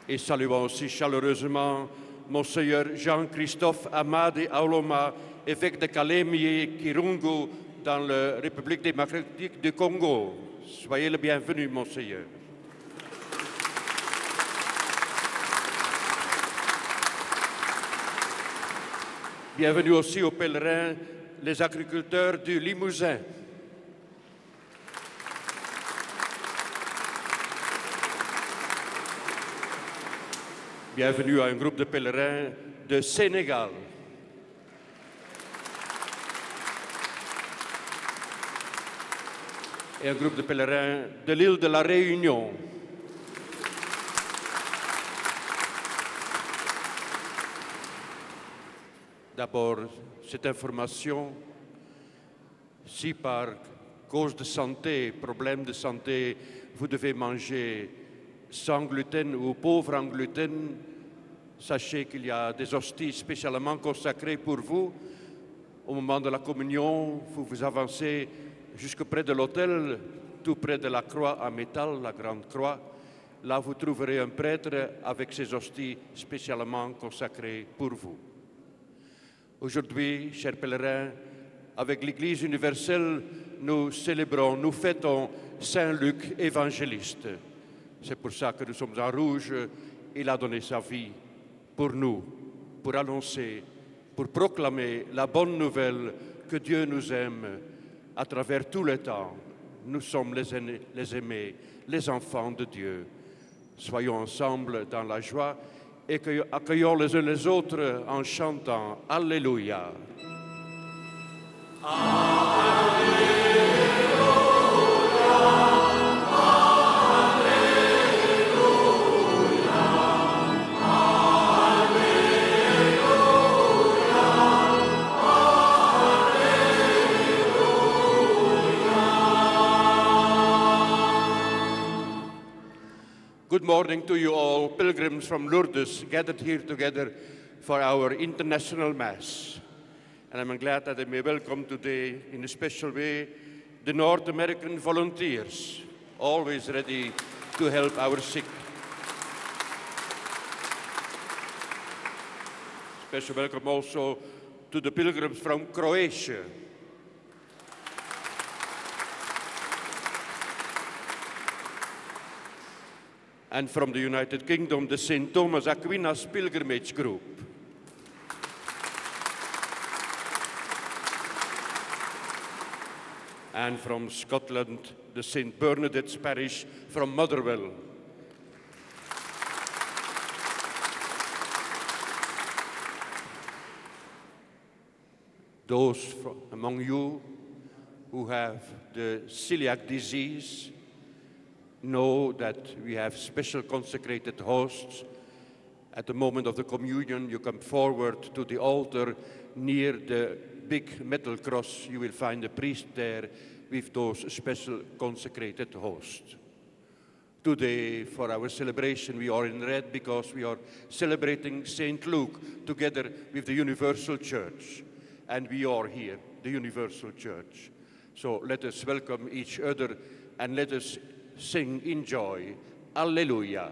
Et saluons aussi chaleureusement Monseigneur Jean-Christophe Amadi Auloma, évêque de Kalemi et Kirungu dans la République démocratique du Congo. Soyez le bienvenu, Monseigneur. Bienvenue aussi aux pèlerins, les agriculteurs du Limousin. Bienvenue à un groupe de pèlerins de Sénégal. Et un groupe de pèlerins de l'île de la Réunion. D'abord, cette information, si par cause de santé, problème de santé, vous devez manger sans gluten ou pauvre en gluten, sachez qu'il y a des hosties spécialement consacrées pour vous. Au moment de la communion, vous vous avancez jusque près de l'autel, tout près de la croix en métal, la grande croix. Là, vous trouverez un prêtre avec ses hosties spécialement consacrées pour vous. Aujourd'hui, chers pèlerins, avec l'Église universelle, nous célébrons, nous fêtons Saint Luc évangéliste. C'est pour ça que nous sommes en rouge. Il a donné sa vie pour nous, pour annoncer, pour proclamer la bonne nouvelle que Dieu nous aime à travers tout le temps. Nous sommes les aimés, les enfants de Dieu. Soyons ensemble dans la joie et accueillons les uns les autres en chantant Alléluia. Alléluia. Good morning to you all, pilgrims from Lourdes, gathered here together for our international Mass. And I'm glad that I may welcome today, in a special way, the North American volunteers, always ready to help our sick. Special welcome also to the pilgrims from Croatia. And from the United Kingdom, the St. Thomas Aquinas Pilgrimage Group. And from Scotland, the St. Bernadette's Parish from Motherwell. Those among you who have the celiac disease know that we have special consecrated hosts. At the moment of the communion, you come forward to the altar near the big metal cross. You will find a priest there with those special consecrated hosts. Today, for our celebration, we are in red because we are celebrating St. Luke together with the Universal Church. And we are here, the Universal Church. So let us welcome each other and let us sing in joy. Alleluia.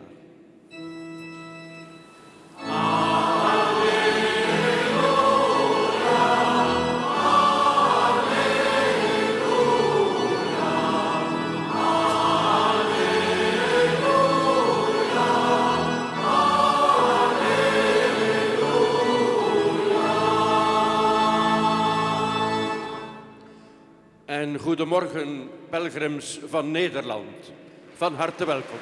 En goedemorgen, pelgrims van Nederland. Van harte welkom.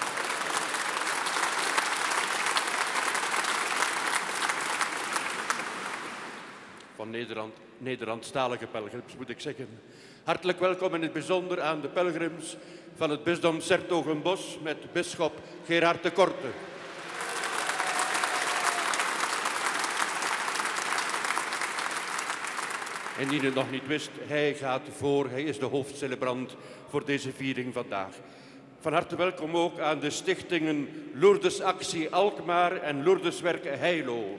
Van Nederlandstalige pelgrims, moet ik zeggen. Hartelijk welkom in het bijzonder aan de pelgrims van het bisdom 's-Hertogenbosch met bisschop Gerard de Korte. En die het nog niet wist, hij gaat voor, hij is de hoofdcelebrant voor deze viering vandaag. Van harte welkom ook aan de stichtingen Lourdes Actie Alkmaar en Lourdes Werken Heilo.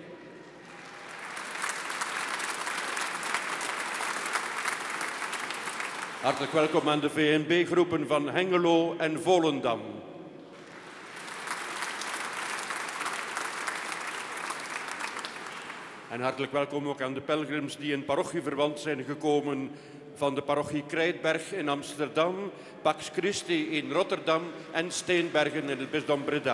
Hartelijk welkom aan de VNB-groepen van Hengelo en Volendam. En hartelijk welkom ook aan de pelgrims die in parochieverband zijn gekomen van de parochie Krijtberg in Amsterdam, Pax Christi in Rotterdam en Steenbergen in het bisdom Breda.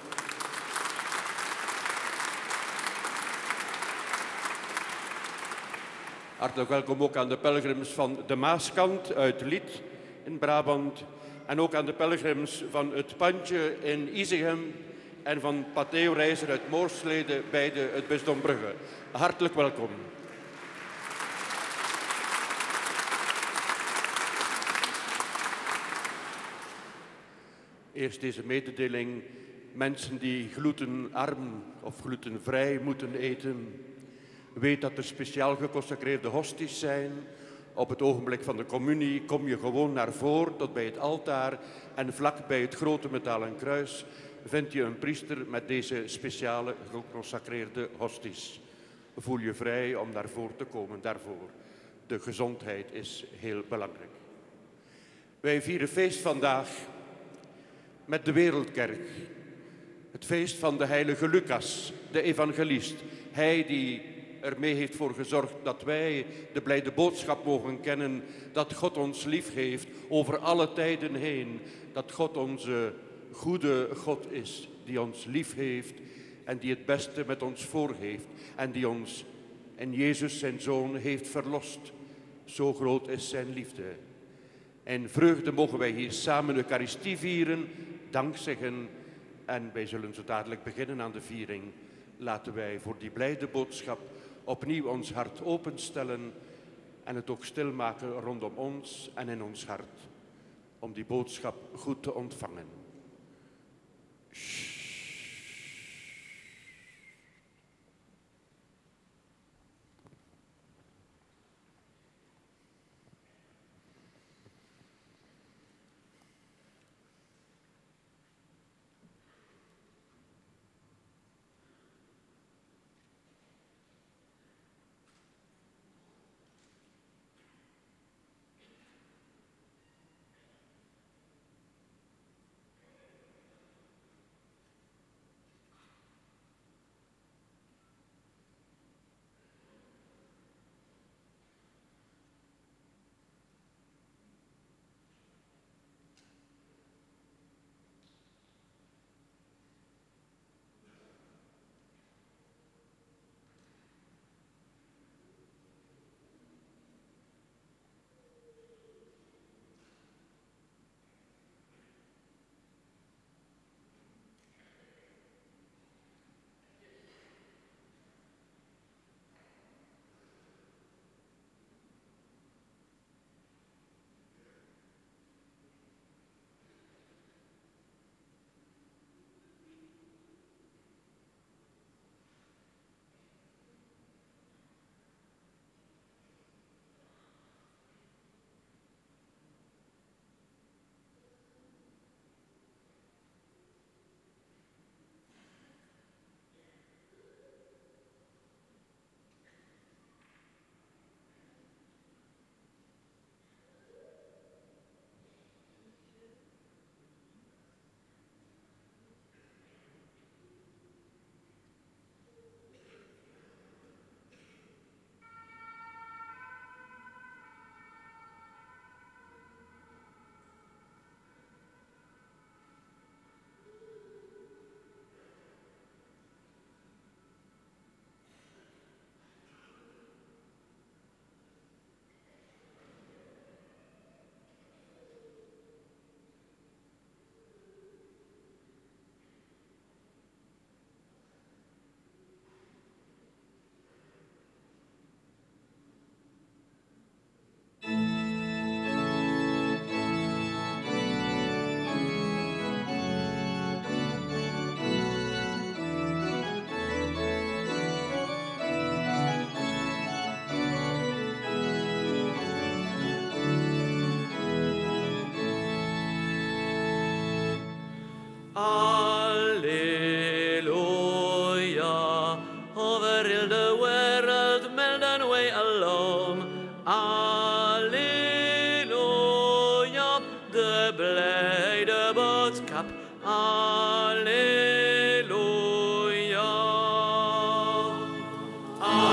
Hartelijk welkom ook aan de pelgrims van de Maaskant uit Liet in Brabant en ook aan de pelgrims van het Pandje in Izegem en van Patheo-reizer uit Moorslede, beide het bisdom Brugge. Hartelijk welkom. Eerst deze mededeling. Mensen die glutenarm of glutenvrij moeten eten, weet dat er speciaal geconsecreerde hosties zijn. Op het ogenblik van de communie kom je gewoon naar voren tot bij het altaar en vlak bij het grote metalen kruis vind je een priester met deze speciale geconsecreerde hosties. Voel je vrij om naar voren te komen daarvoor. De gezondheid is heel belangrijk. Wij vieren feest vandaag met de Wereldkerk. Het feest van de heilige Lucas, de evangelist. Hij die ermee heeft voor gezorgd dat wij de blijde boodschap mogen kennen dat God ons lief heeft over alle tijden heen. Dat God onze goede God is, die ons lief heeft en die het beste met ons voor heeft. En die ons in Jezus zijn Zoon heeft verlost. Zo groot is zijn liefde. In vreugde mogen wij hier samen de Eucharistie vieren, dank zeggen. En wij zullen zo dadelijk beginnen aan de viering. Laten wij voor die blijde boodschap opnieuw ons hart openstellen en het ook stilmaken rondom ons en in ons hart. Om die boodschap goed te ontvangen. Alleluia.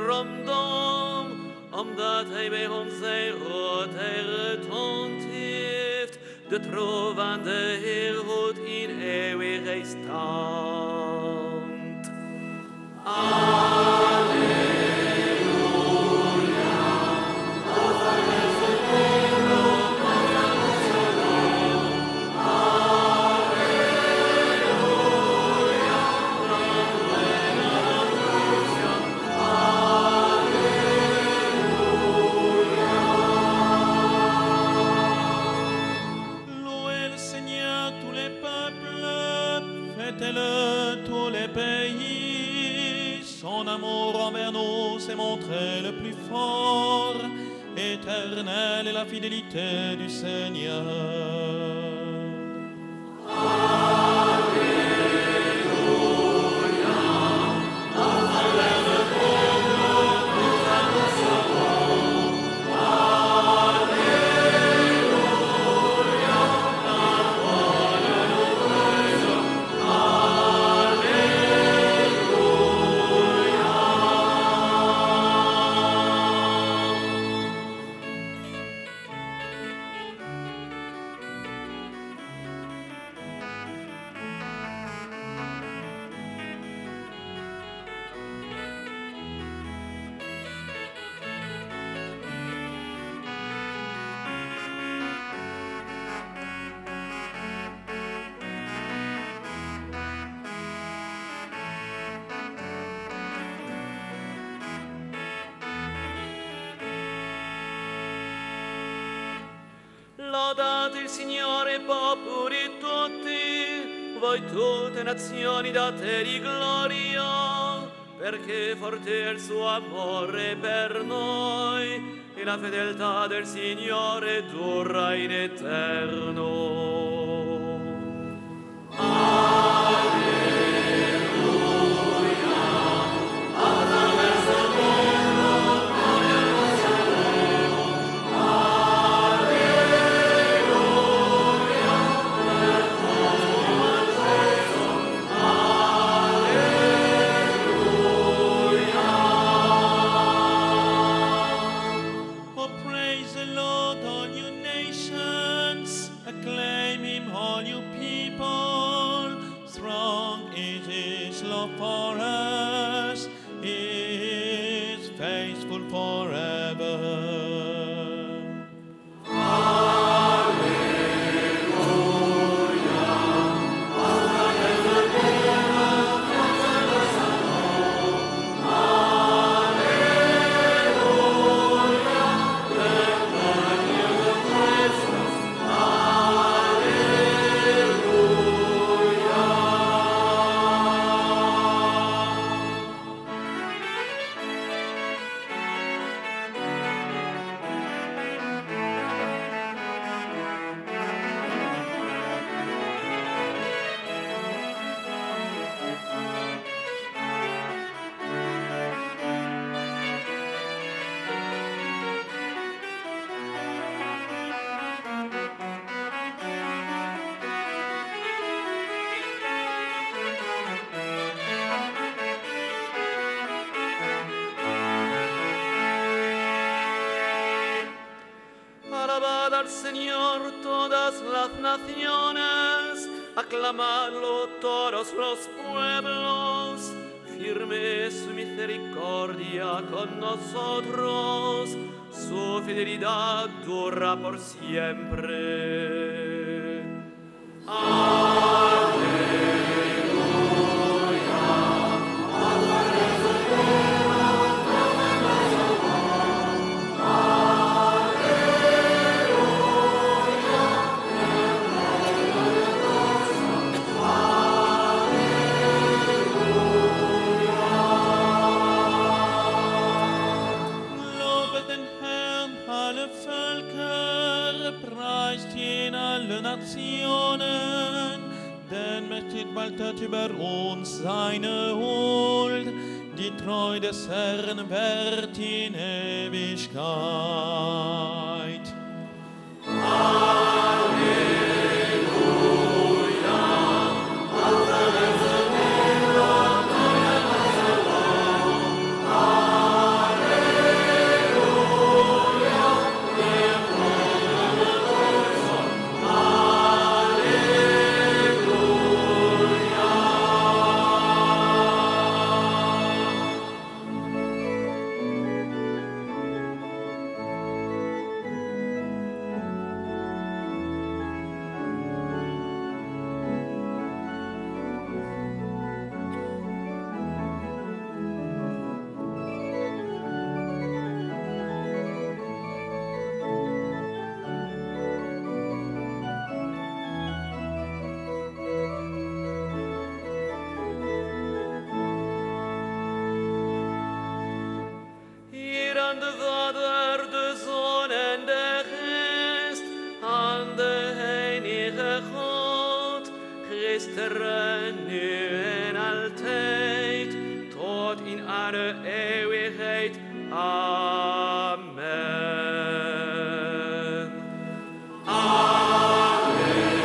rondom, omdat hij bij ons zijn grootheid getoond heeft, de trouw van de Heer houdt in eeuwigheid stand. Amen. Son amour envers nous s'est montré le plus fort, éternelle est la fidélité du Seigneur. Lodate il Signore, popoli tutti, voi tutte nazioni dategli gloria, perché forte è il suo amore per noi, e la fedeltà del Signore dura in eterno. For us is faithful forever. Alabad al Señor todas las naciones, aclamadlo todos los pueblos. Firme es su misericordia con nosotros, su fidelidad dura por siempre. Amén. Nationen, denn mächtig waltet über uns seine Huld, die Treu des Herrn währt in Ewigkeit. Halleluja, is er nu en altijd, tot in alle eeuwigheid. Amen. Halleluja,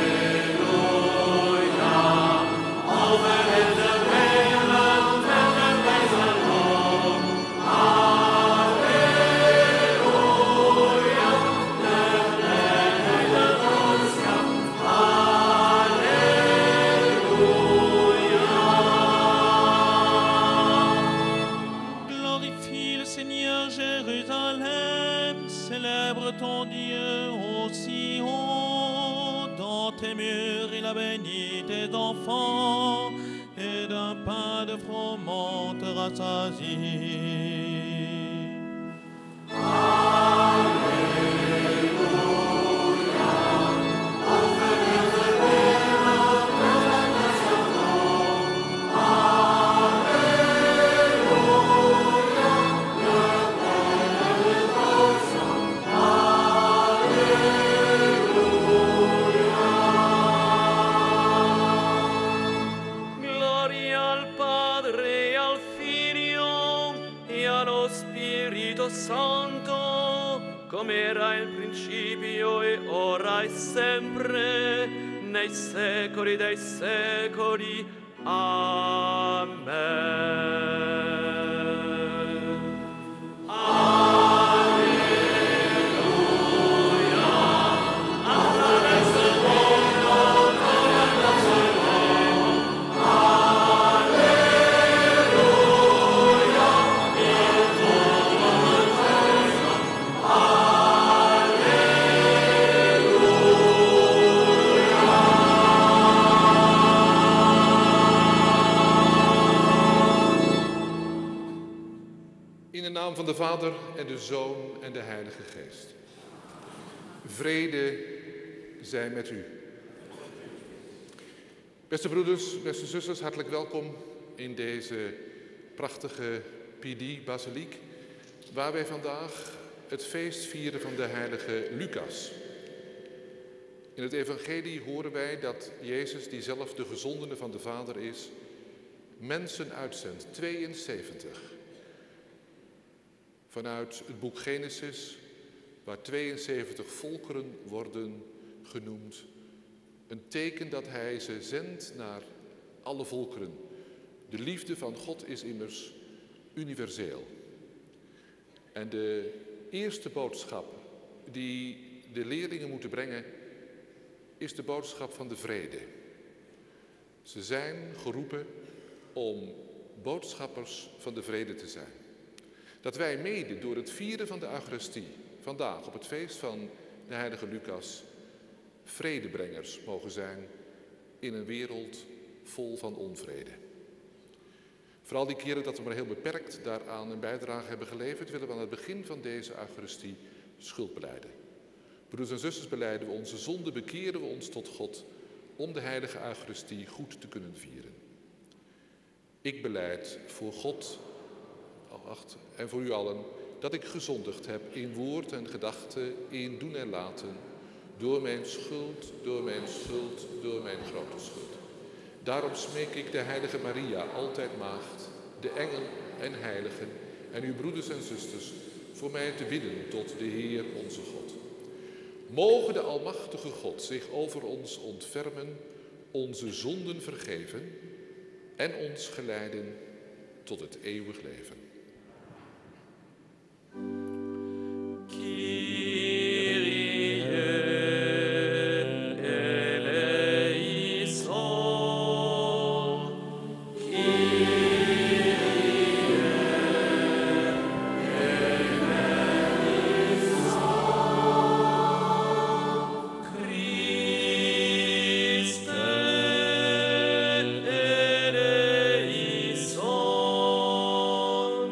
over de wereld en wij zijn lof. Halleluja, de heilige boodschap. Halleluja. Glorifie le Seigneur, Jérusalem, célèbre ton Dieu au Sion. Dans tes murs, il a béni tes enfants, et d'un pain de froment te rassasie. Gloria al Padre, al Figlio e allo Spirito Santo, come era in principio e ora e sempre, nei secoli dei secoli. Amen. In de naam van de Vader en de Zoon en de Heilige Geest. Vrede zij met u. Beste broeders, beste zusters, hartelijk welkom in deze prachtige Pidi-basiliek, waar wij vandaag het feest vieren van de heilige Lucas. In het evangelie horen wij dat Jezus, die zelf de gezondene van de Vader is, mensen uitzendt, 72. Vanuit het boek Genesis, waar 72 volkeren worden genoemd. Een teken dat hij ze zendt naar alle volkeren. De liefde van God is immers universeel. En de eerste boodschap die de leerlingen moeten brengen, is de boodschap van de vrede. Ze zijn geroepen om boodschappers van de vrede te zijn. Dat wij mede door het vieren van de Eucharistie, vandaag op het feest van de heilige Lucas, vredebrengers mogen zijn in een wereld vol van onvrede. Vooral die keren dat we maar heel beperkt daaraan een bijdrage hebben geleverd, willen we aan het begin van deze Eucharistie schuld belijden. Broeders en zusters, belijden we onze zonde, bekeren we ons tot God om de heilige Eucharistie goed te kunnen vieren. Ik belijd voor God en voor u allen dat ik gezondigd heb in woord en gedachte, in doen en laten, door mijn schuld, door mijn schuld, door mijn grote schuld. Daarom smeek ik de heilige Maria, altijd maagd, de engel en heiligen en uw broeders en zusters voor mij te bidden tot de Heer onze God. Mogen de almachtige God zich over ons ontfermen, onze zonden vergeven en ons geleiden tot het eeuwig leven. Christe eleison.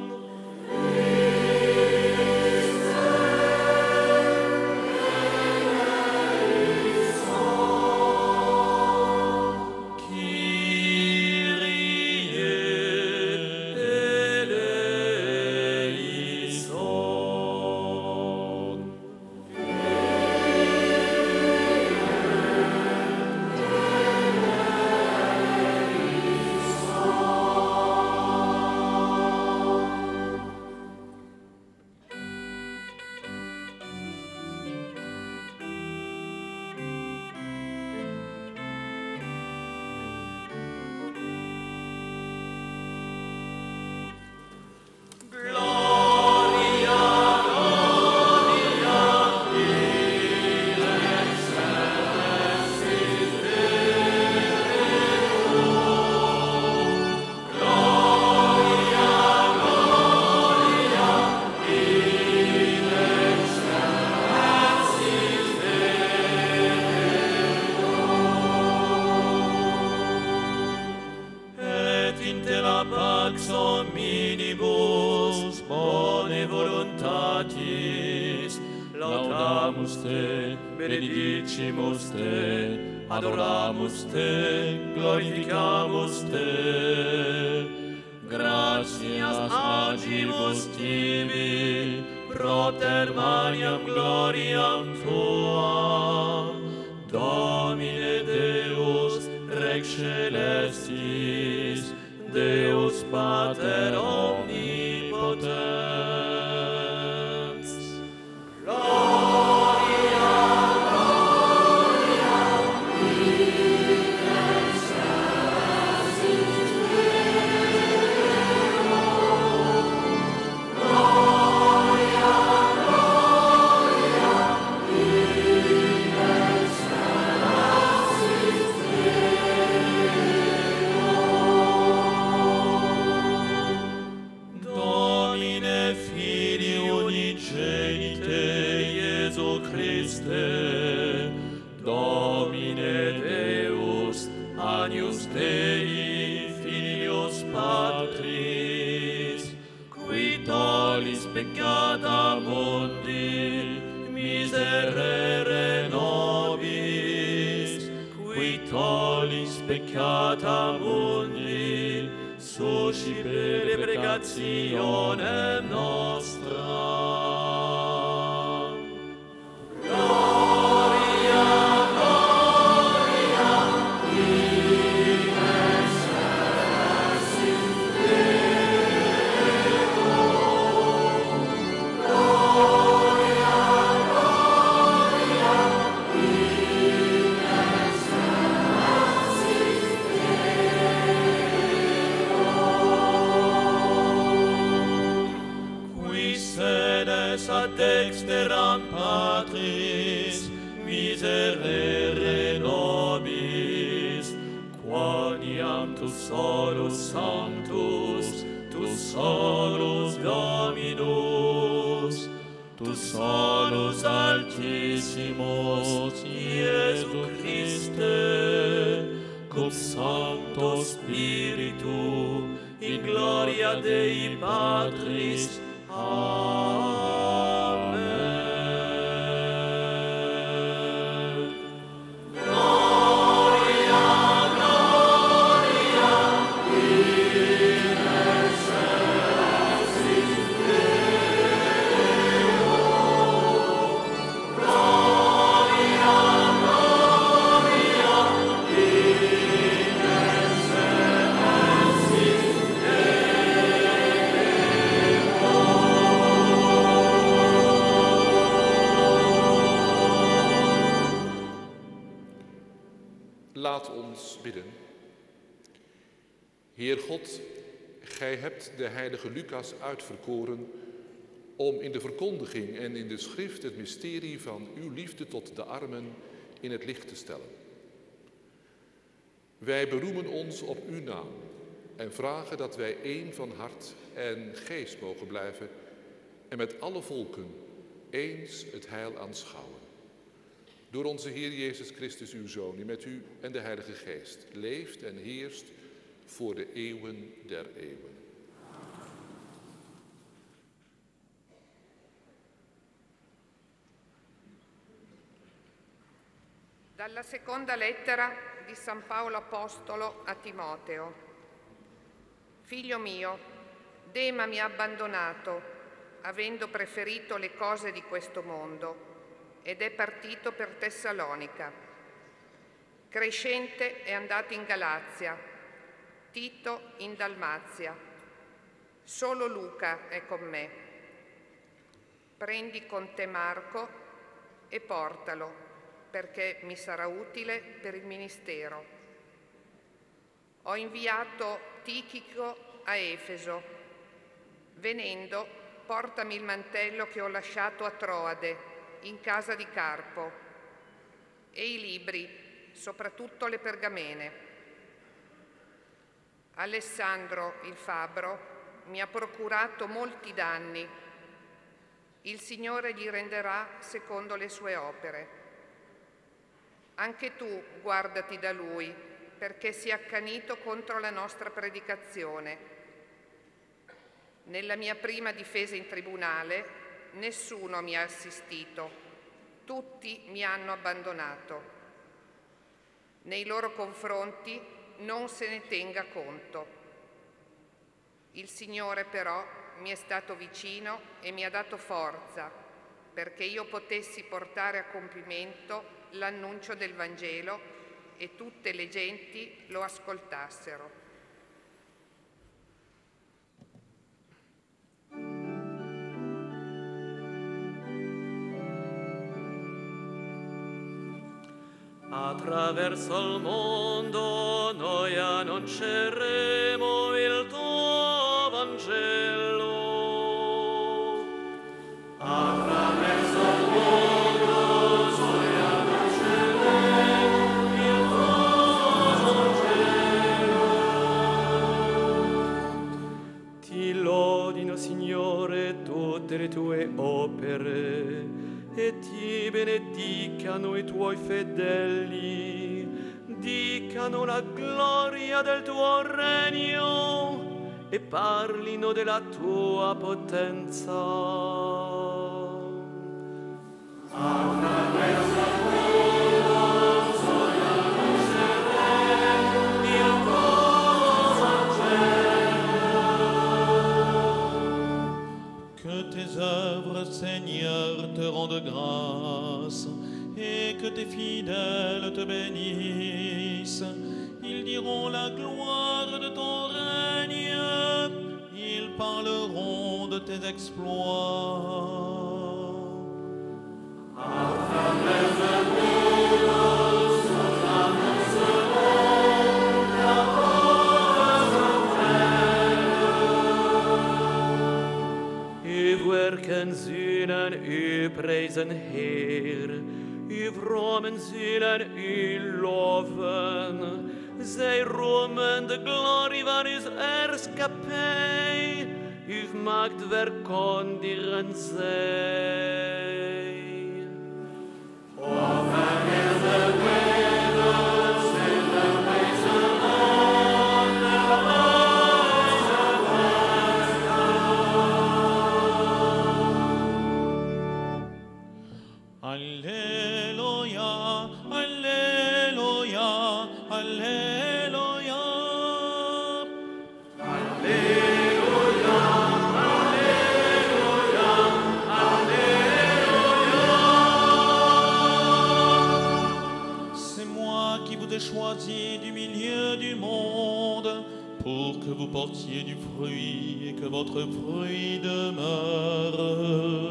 pax omnibus bone voluntatis, laudamus te, benedicimus te, adoramus te, glorificamus te. Gratias agibus tibi, propter maniam gloriam tua, Domine Deus, Rex Celestis, Deus Pater Omnipotens. Domine Deus, Agnus Dei, Filius Patris, qui tollis peccata mundi, miserere nobis, qui tollis peccata mundi, suscipe pregationem nostra. Dexteram Patris, miserere nobis, quoniam tu solus sanctus, tu solus Dominus, tu solus altissimus, Iesu Christe, cum Sancto Spiritu, in gloria Dei Patris. Laat ons bidden. Heer God, gij hebt de heilige Lucas uitverkoren om in de verkondiging en in de schrift het mysterie van uw liefde tot de armen in het licht te stellen. Wij beroemen ons op uw naam en vragen dat wij één van hart en geest mogen blijven en met alle volken eens het heil aanschouwen. Door onze Heer Jezus Christus, uw Zoon, die met u en de Heilige Geest leeft en heerst voor de eeuwen der eeuwen. Dalla seconda lettera di San Paolo Apostolo a Timoteo. Figlio mio, Dema mi ha abbandonato, avendo preferito le cose di questo mondo, ed è partito per Tessalonica. Crescente è andato in Galazia, Tito in Dalmazia. Solo Luca è con me. Prendi con te Marco e portalo, perché mi sarà utile per il ministero. Ho inviato Tichico a Efeso. Venendo, portami il mantello che ho lasciato a Troade, in casa di Carpo, e i libri, soprattutto le pergamene. Alessandro, il fabbro, mi ha procurato molti danni. Il Signore gli renderà secondo le sue opere. Anche tu guardati da lui, perché sia accanito contro la nostra predicazione, Nella mia prima difesa in tribunale nessuno mi ha assistito, tutti mi hanno abbandonato. Nei loro confronti non se ne tenga conto. Il Signore però mi è stato vicino e mi ha dato forza perché io potessi portare a compimento l'annuncio del Vangelo e tutte le genti lo ascoltassero. Attraverso il mondo noi annunceremo il tuo Vangelo. Attraverso il mondo noi annunceremo il tuo Vangelo. Ti lodino, Signore, tutte le tue opere e ti benedicano i tuoi fedeli, dicano la gloria del tuo regno e parlino della tua potenza. Attraverso il mondo noi annunceremo il tuo Vangelo. Que tes œuvres, Seigneur, te rendent grâce et que tes fidèles te bénissent. Ils diront la gloire de ton règne, ils parleront de tes exploits. Werken Sühnen üpreisen Heer, vrommen Sühnen loven, zij roemen de glorie van uw heerschappij, u maakt verkondigen zij. Alléluia, Alléluia, Alléluia. Alléluia, Alléluia, Alléluia. C'est moi qui vous ai choisi du milieu du monde pour que vous portiez du fruit et que votre fruit demeure.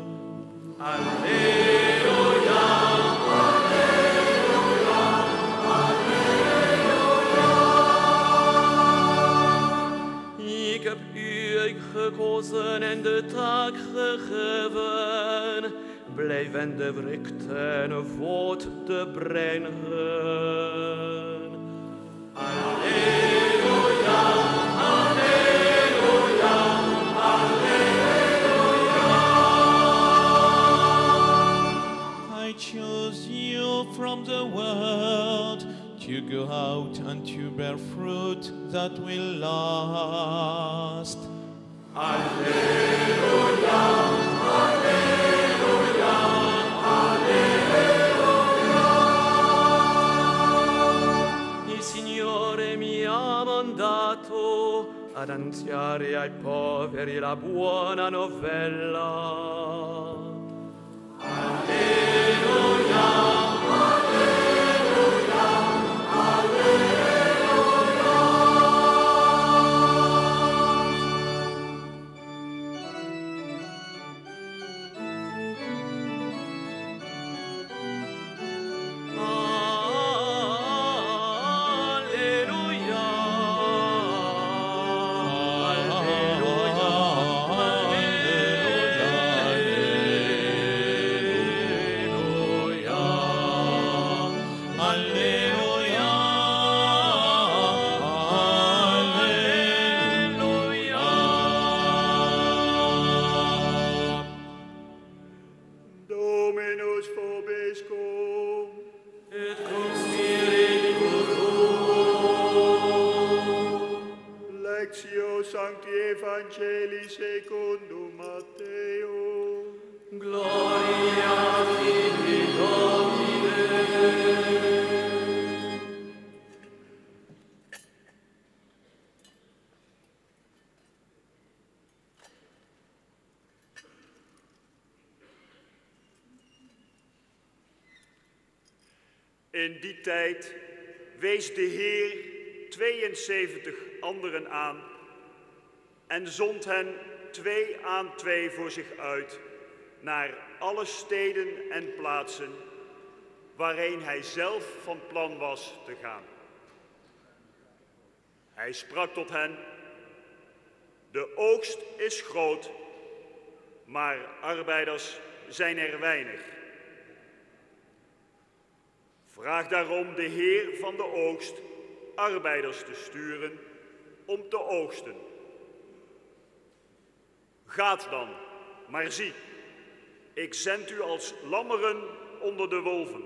Alleluia, Alleluia, Alleluia. Ik heb u gekozen en de taak gegeven, blijvende vruchten voort te brengen. Alleluia, Alleluia, Alleluia. I chose you from the world to go out and to bear fruit that will last. Alleluia, Alleluia, Alleluia. Il Signore mi ha mandato ad annunziare ai poveri la buona novella. Alleluia, Alleluia, Alleluia. Alleluia, Alleluia, Alleluia. secondo Matteo. Gloria a Tibi, Domine. In die tijd wees de Heer 72 anderen aan en zond hen 2 aan 2 voor zich uit naar alle steden en plaatsen waarheen hij zelf van plan was te gaan. Hij sprak tot hen: de oogst is groot, maar arbeiders zijn er weinig. Vraag daarom de Heer van de oogst arbeiders te sturen om te oogsten. Gaat dan, maar zie, ik zend u als lammeren onder de wolven.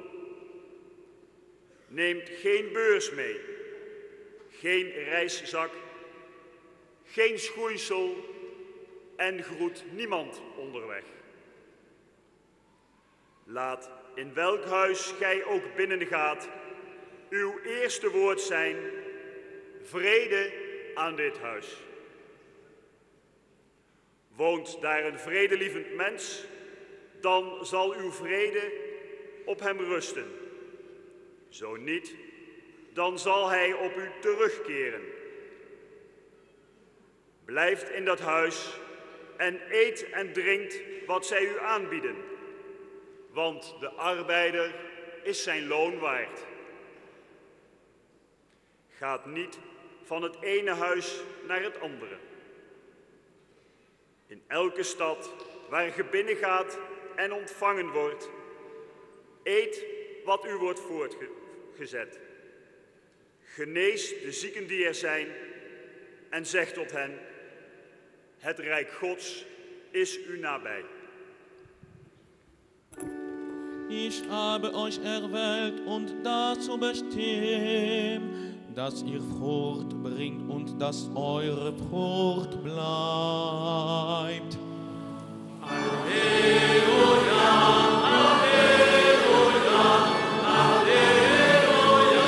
Neemt geen beurs mee, geen reiszak, geen schoeisel en groet niemand onderweg. Laat in welk huis gij ook binnengaat, uw eerste woord zijn: vrede aan dit huis. Woont daar een vredelievend mens, dan zal uw vrede op hem rusten. Zo niet, dan zal hij op u terugkeren. Blijft in dat huis en eet en drinkt wat zij u aanbieden, want de arbeider is zijn loon waard. Gaat niet van het ene huis naar het andere. In elke stad waar ge binnengaat en ontvangen wordt, eet wat u wordt voortgezet. Genees de zieken die er zijn en zeg tot hen: het rijk Gods is u nabij. Ich habe euch erwählt und dazu bestimmt, dass ihr Frucht bringt und dass eure Frucht bleibt. Halleluja, Halleluja, Halleluja.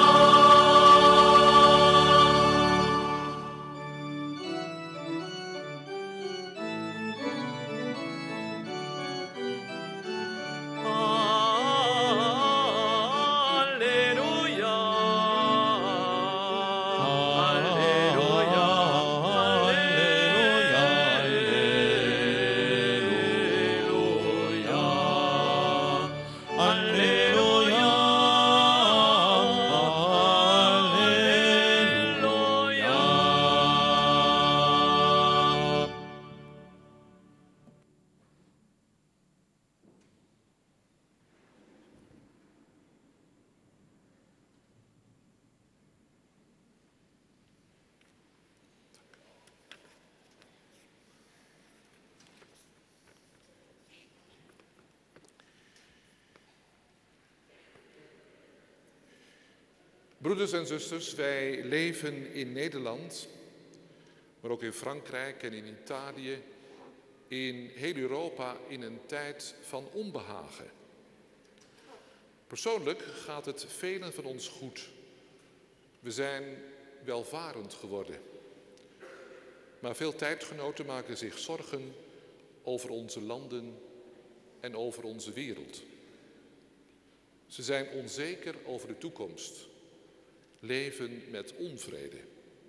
Broeders en zusters, wij leven in Nederland, maar ook in Frankrijk en in Italië, in heel Europa in een tijd van onbehagen. Persoonlijk gaat het velen van ons goed. We zijn welvarend geworden. Maar veel tijdgenoten maken zich zorgen over onze landen en over onze wereld. Ze zijn onzeker over de toekomst, leven met onvrede.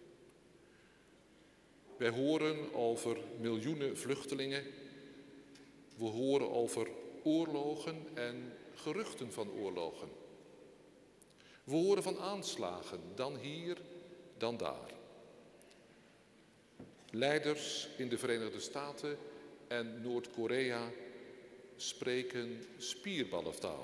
Wij horen over miljoenen vluchtelingen. We horen over oorlogen en geruchten van oorlogen. We horen van aanslagen, dan hier, dan daar. Leiders in de Verenigde Staten en Noord-Korea spreken spierballentaal.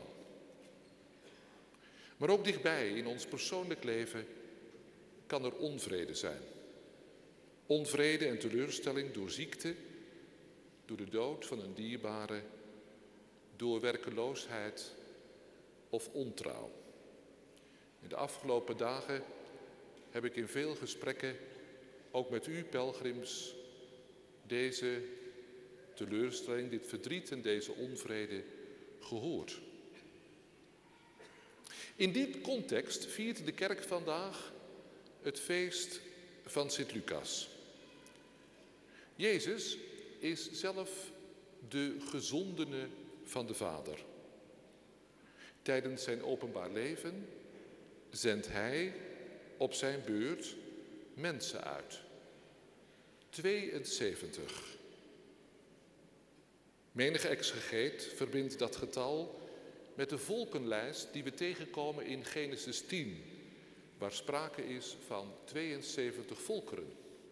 Maar ook dichtbij in ons persoonlijk leven kan er onvrede zijn. Onvrede en teleurstelling door ziekte, door de dood van een dierbare, door werkeloosheid of ontrouw. In de afgelopen dagen heb ik in veel gesprekken, ook met u pelgrims, deze teleurstelling, dit verdriet en deze onvrede gehoord. In die context viert de kerk vandaag het feest van Sint-Lucas. Jezus is zelf de gezondene van de Vader. Tijdens zijn openbaar leven zendt hij op zijn beurt mensen uit. 72. Menige exegeet verbindt dat getal met de volkenlijst die we tegenkomen in Genesis 10, waar sprake is van 72 volkeren.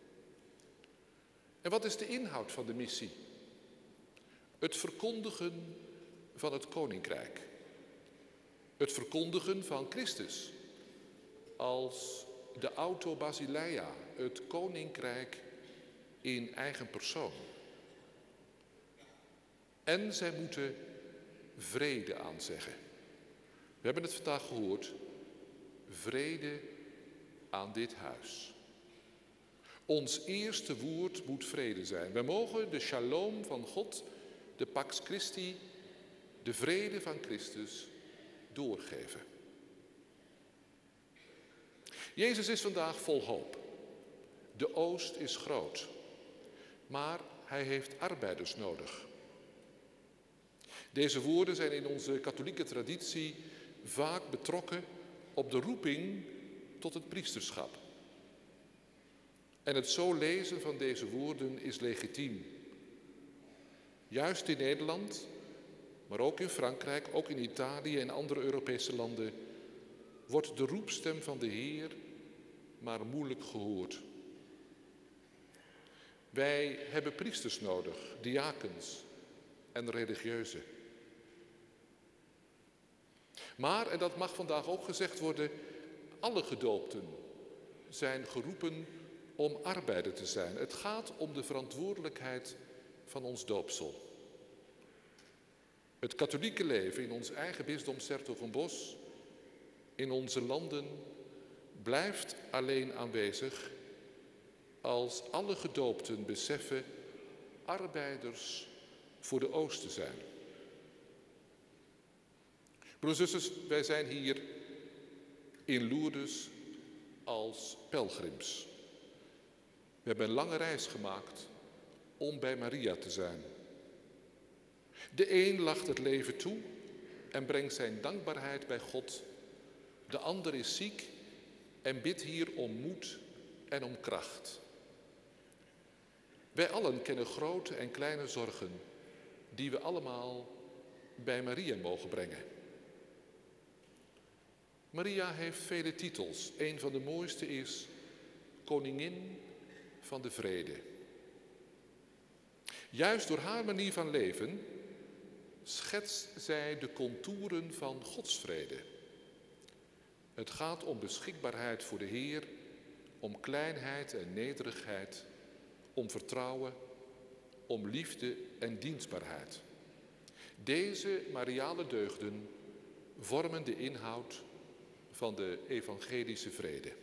En wat is de inhoud van de missie? Het verkondigen van het koninkrijk. Het verkondigen van Christus als de auto Basileia, het koninkrijk in eigen persoon. En zij moeten vrede aanzeggen. We hebben het vandaag gehoord. Vrede aan dit huis. Ons eerste woord moet vrede zijn. We mogen de shalom van God, de pax Christi, de vrede van Christus doorgeven. Jezus is vandaag vol hoop. De oost is groot, maar hij heeft arbeiders nodig. Deze woorden zijn in onze katholieke traditie vaak betrokken op de roeping tot het priesterschap. En het zo lezen van deze woorden is legitiem. Juist in Nederland, maar ook in Frankrijk, ook in Italië en andere Europese landen, wordt de roepstem van de Heer maar moeilijk gehoord. Wij hebben priesters nodig, diakens en religieuzen. Maar, en dat mag vandaag ook gezegd worden, alle gedoopten zijn geroepen om arbeider te zijn. Het gaat om de verantwoordelijkheid van ons doopsel. Het katholieke leven in ons eigen bisdom 's-Hertogenbosch, in onze landen, blijft alleen aanwezig als alle gedoopten beseffen arbeiders voor de oost te zijn. Broeders en zusters, wij zijn hier in Lourdes als pelgrims. We hebben een lange reis gemaakt om bij Maria te zijn. De een lacht het leven toe en brengt zijn dankbaarheid bij God. De ander is ziek en bidt hier om moed en om kracht. Wij allen kennen grote en kleine zorgen die we allemaal bij Maria mogen brengen. Maria heeft vele titels. Een van de mooiste is Koningin van de Vrede. Juist door haar manier van leven schetst zij de contouren van Gods vrede. Het gaat om beschikbaarheid voor de Heer, om kleinheid en nederigheid, om vertrouwen, om liefde en dienstbaarheid. Deze mariale deugden vormen de inhoud van de evangelische vrede.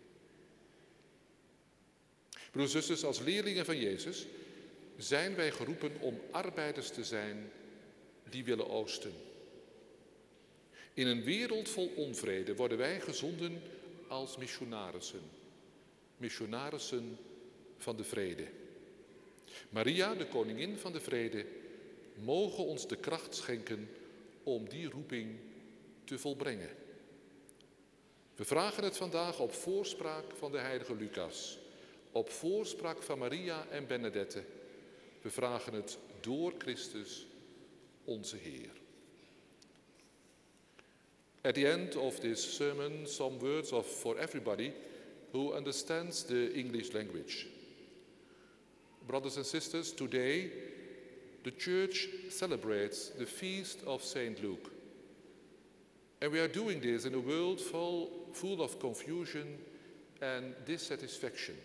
Broeders en zusters, als leerlingen van Jezus zijn wij geroepen om arbeiders te zijn die willen oosten. In een wereld vol onvrede worden wij gezonden als missionarissen. Missionarissen van de vrede. Maria, de koningin van de vrede, mogen ons de kracht schenken om die roeping te volbrengen. We vragen het vandaag op voorspraak van de heilige Lucas, op voorspraak van Maria en Benedette. We vragen het door Christus, onze Heer. At the end of this sermon, some words for everybody who understands the English language. Brothers and sisters, today the Church celebrates the feast of Saint Luke. And we are doing this in a world full of confusion and dissatisfaction.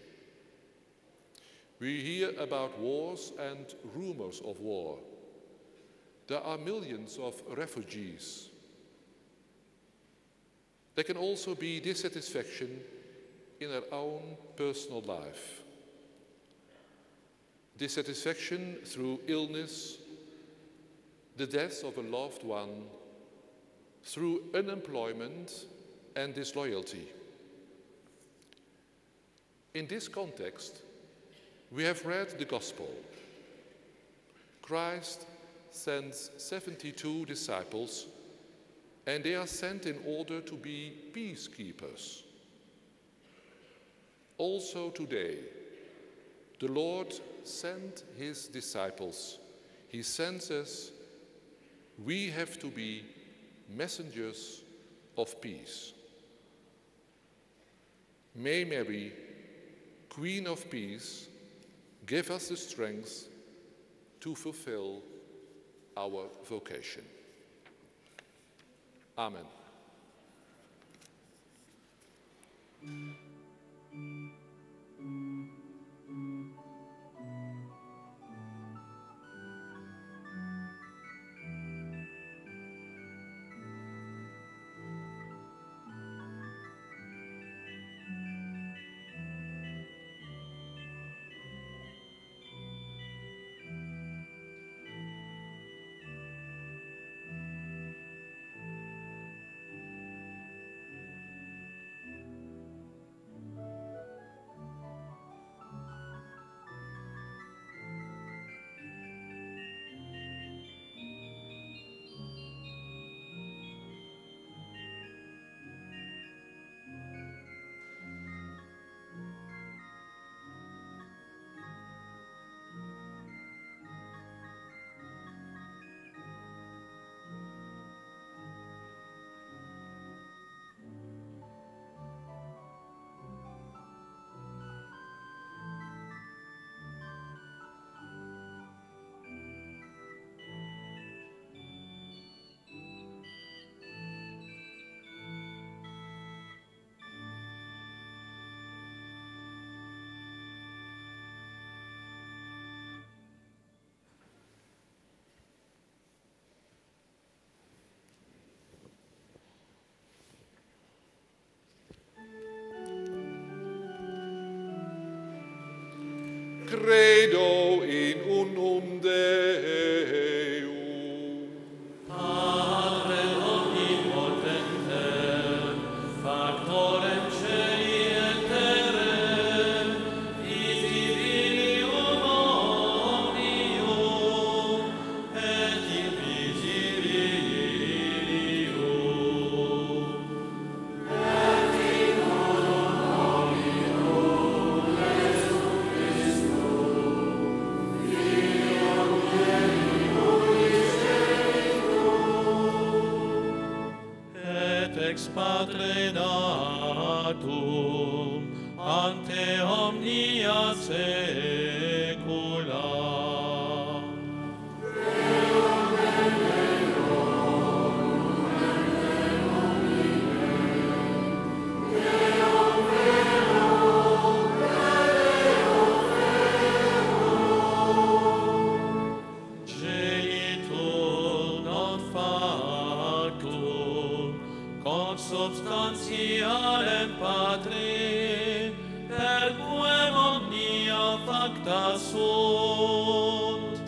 We hear about wars and rumors of war. There are millions of refugees. There can also be dissatisfaction in our own personal life. dissatisfaction through illness, the death of a loved one, through unemployment and disloyalty. In this context, we have read the Gospel. Christ sends 72 disciples, and they are sent in order to be peacekeepers. Also today, the Lord sent his disciples. He sends us. We have to be messengers of peace. May Mary, Queen of Peace, give us the strength to fulfill our vocation. Amen. Credo in unum Deum. Padre omnipotente, factorem celi et terrae, visibilium omnium, et invisibilium. Ex Patre datum ante omnia saecula. Genitur non factum consubstantialem Patri, per quem omnia facta sunt.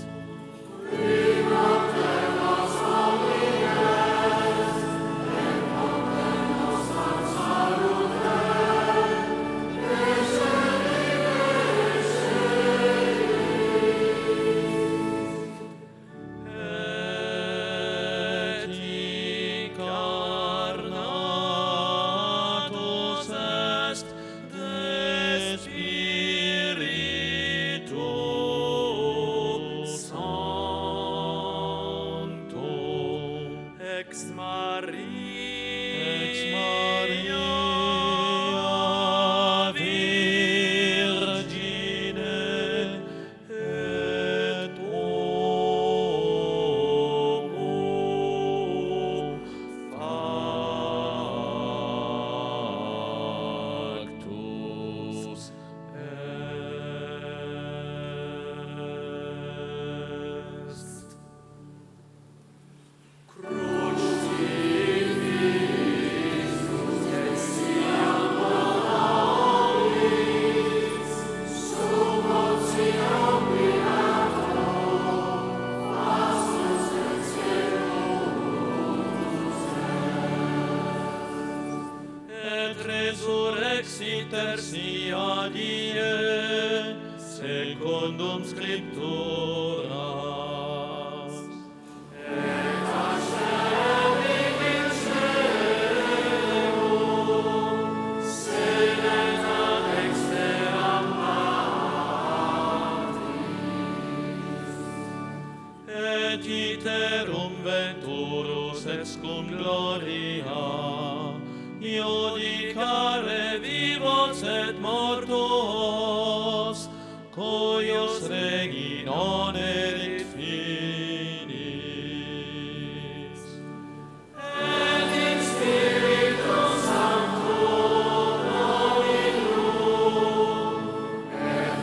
Et incarnatus est de Spiritu resurrexit tertia die, secundum scripturas. Et ascendit in caelum, sedet ad exteram Patris. Et iterum venturus ex cum gloria, iudicare vivos et mortuos, cuius regi non erit finis. Et in Spiritus Sanctum nominum, et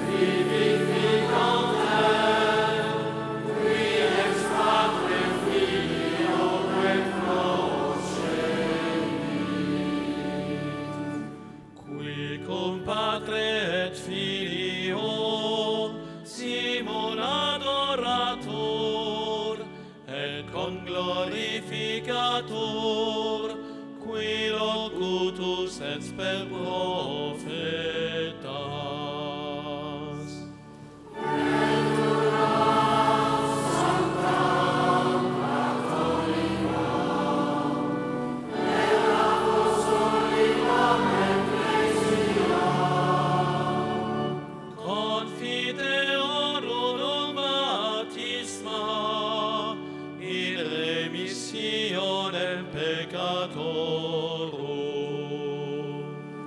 vivificantem, qui ex Patre Filio et qui cum Patre et Filio Simul adoratur et conglorificatur, qui locutus et per prophetas. Confiteorum baptisma in remissionem peccatorum.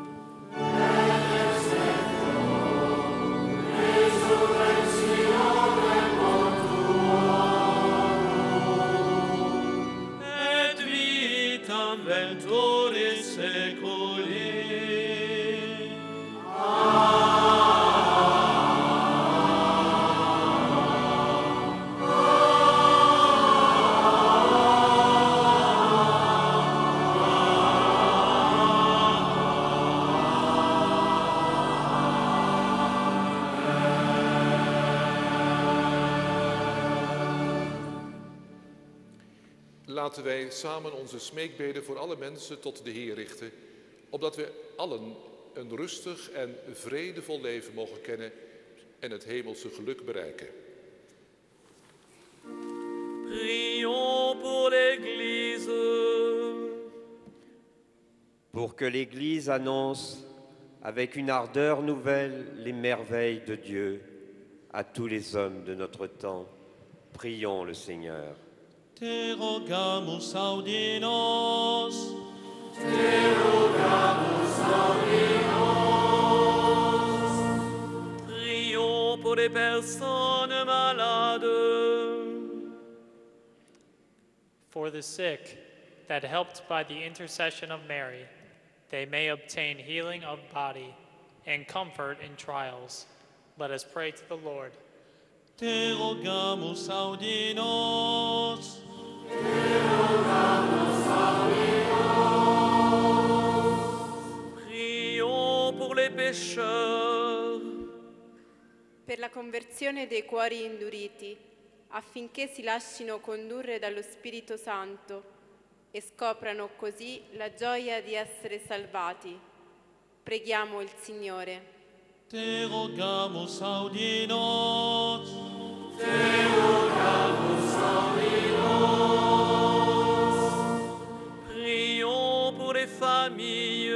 Et vitam venturis seculi. Laten wij samen onze smeekbeden voor alle mensen tot de Heer richten, opdat we allen een rustig en vredevol leven mogen kennen en het hemelse geluk bereiken. Prions pour l'Église. Pour que l'Église annonce avec une ardeur nouvelle les merveilles de Dieu à tous les hommes de notre temps. Prions le Seigneur. Te rogamus audi nos. Prions pour les personnes malades. For the sick, that helped by the intercession of Mary, they may obtain healing of body and comfort in trials. Let us pray to the Lord. Te rogamus audi nos. Prions pour les pécheurs. Per la conversione dei cuori induriti, affinché si lascino condurre dallo Spirito Santo e scoprano così la gioia di essere salvati. Preghiamo il Signore. Te rogamus audi nos. Prions pour les familles.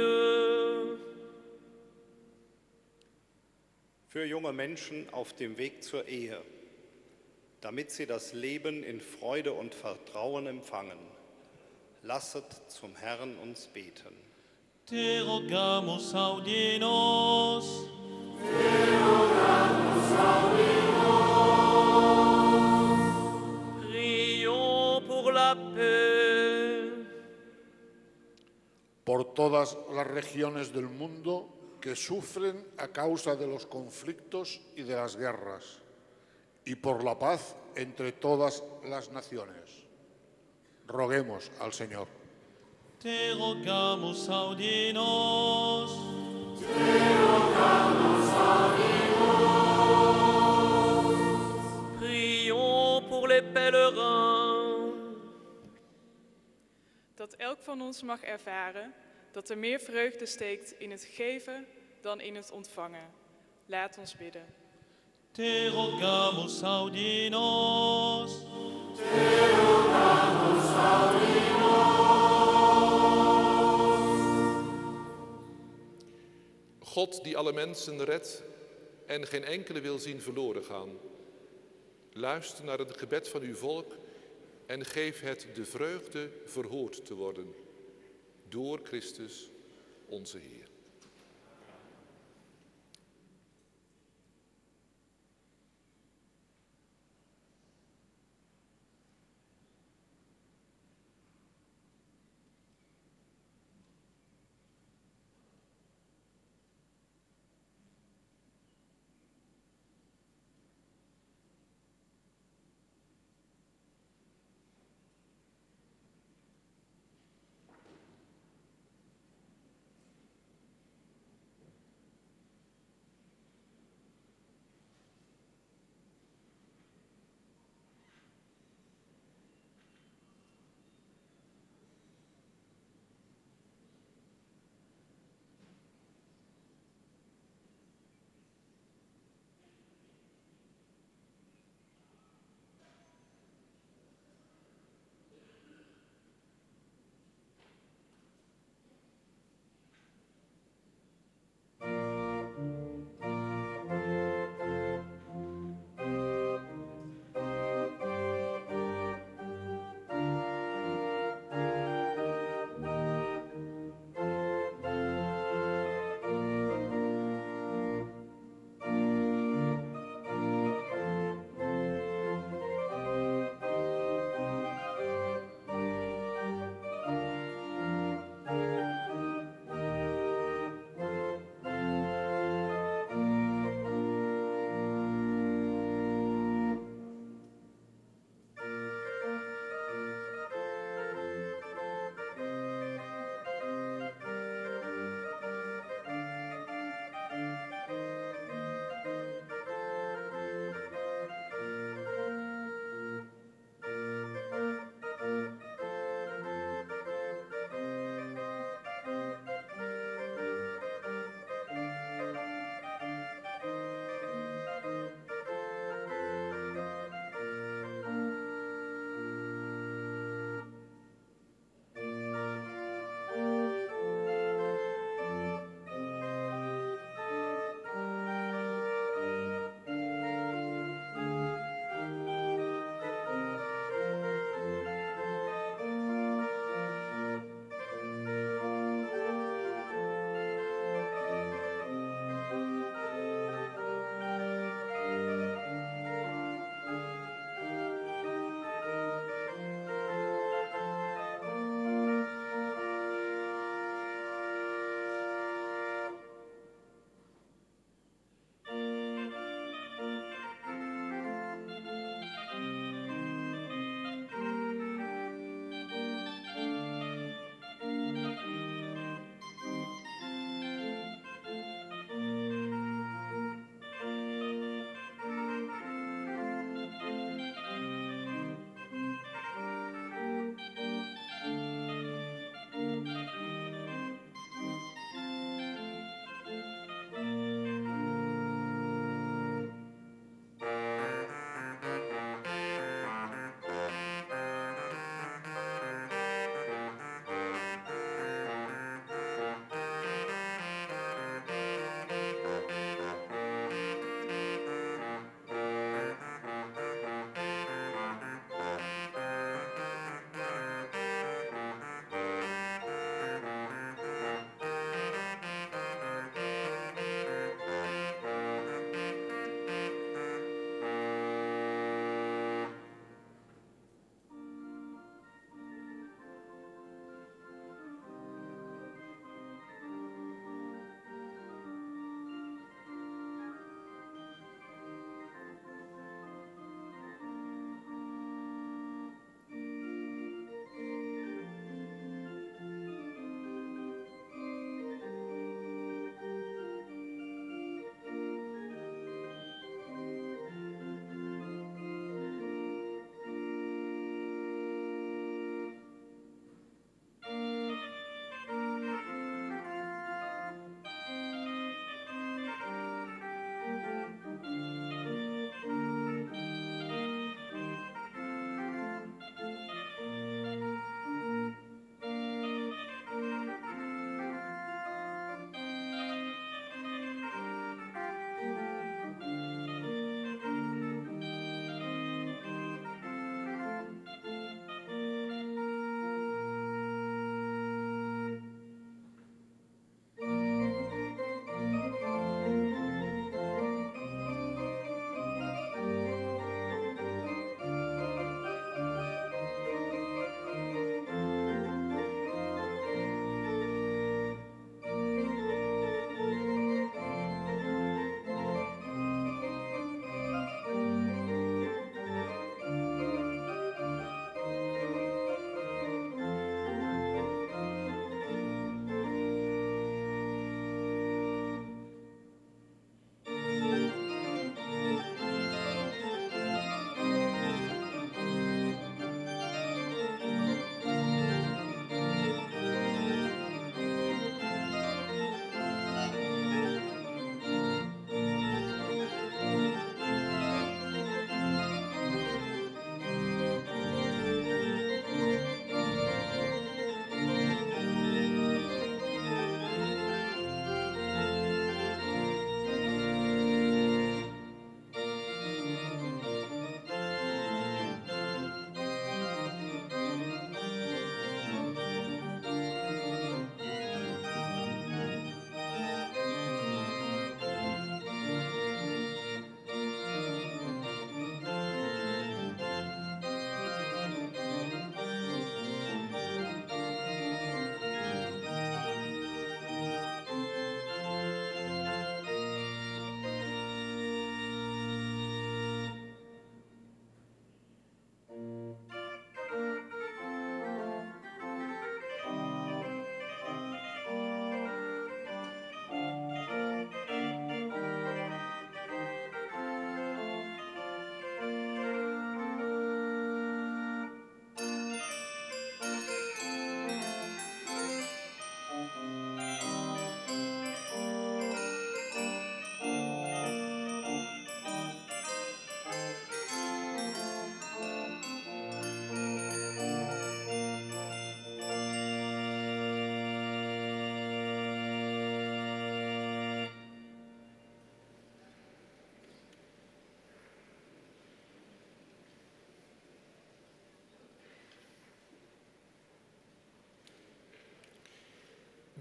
Für junge Menschen auf dem Weg zur Ehe, damit sie das Leben in Freude und Vertrauen empfangen. Lasset zum Herrn uns beten. Te rogamus audi nos. Prions pour la paix. Por todas las regiones del mundo que sufren a causa de los conflictos y de las guerras, y por la paz entre todas las naciones. Roguemos al Señor. Te rogamus audi nos. Prions pour les pèlerins. Dat elk van ons mag ervaren dat er meer vreugde steekt in het geven dan in het ontvangen. Laat ons bidden. Te rogamus audi nos. Te rogamus audi God die alle mensen redt en geen enkele wil zien verloren gaan. Luister naar het gebed van uw volk en geef het de vreugde verhoord te worden. Door Christus onze Heer.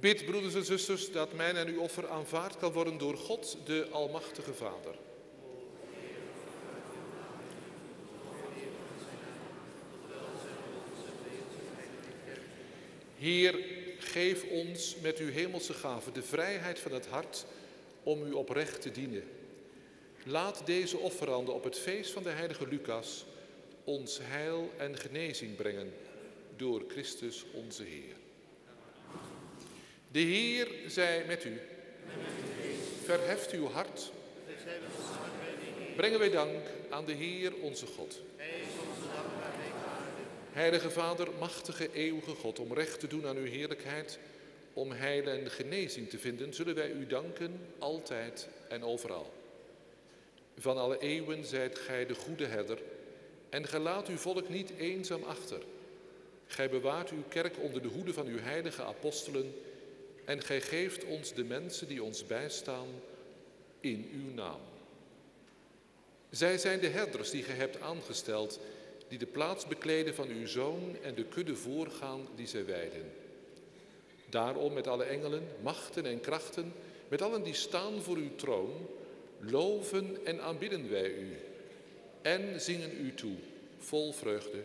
Bid, broeders en zusters, dat mijn en uw offer aanvaard kan worden door God, de Almachtige Vader. Heer, geef ons met uw hemelse gave de vrijheid van het hart om u oprecht te dienen. Laat deze offeranden op het feest van de heilige Lucas ons heil en genezing brengen door Christus onze Heer. De Heer zij met u. Verheft uw hart. Brengen wij dank aan de Heer onze God. Heilige Vader, machtige, eeuwige God, om recht te doen aan uw heerlijkheid, om heil en genezing te vinden, zullen wij u danken, altijd en overal. Van alle eeuwen zijt gij de goede herder, en gij laat uw volk niet eenzaam achter. Gij bewaart uw kerk onder de hoede van uw heilige apostelen, en gij geeft ons de mensen die ons bijstaan in uw naam. Zij zijn de herders die gij hebt aangesteld, die de plaats bekleden van uw Zoon en de kudde voorgaan die zij weiden. Daarom met alle engelen, machten en krachten, met allen die staan voor uw troon, loven en aanbidden wij u en zingen u toe, vol vreugde.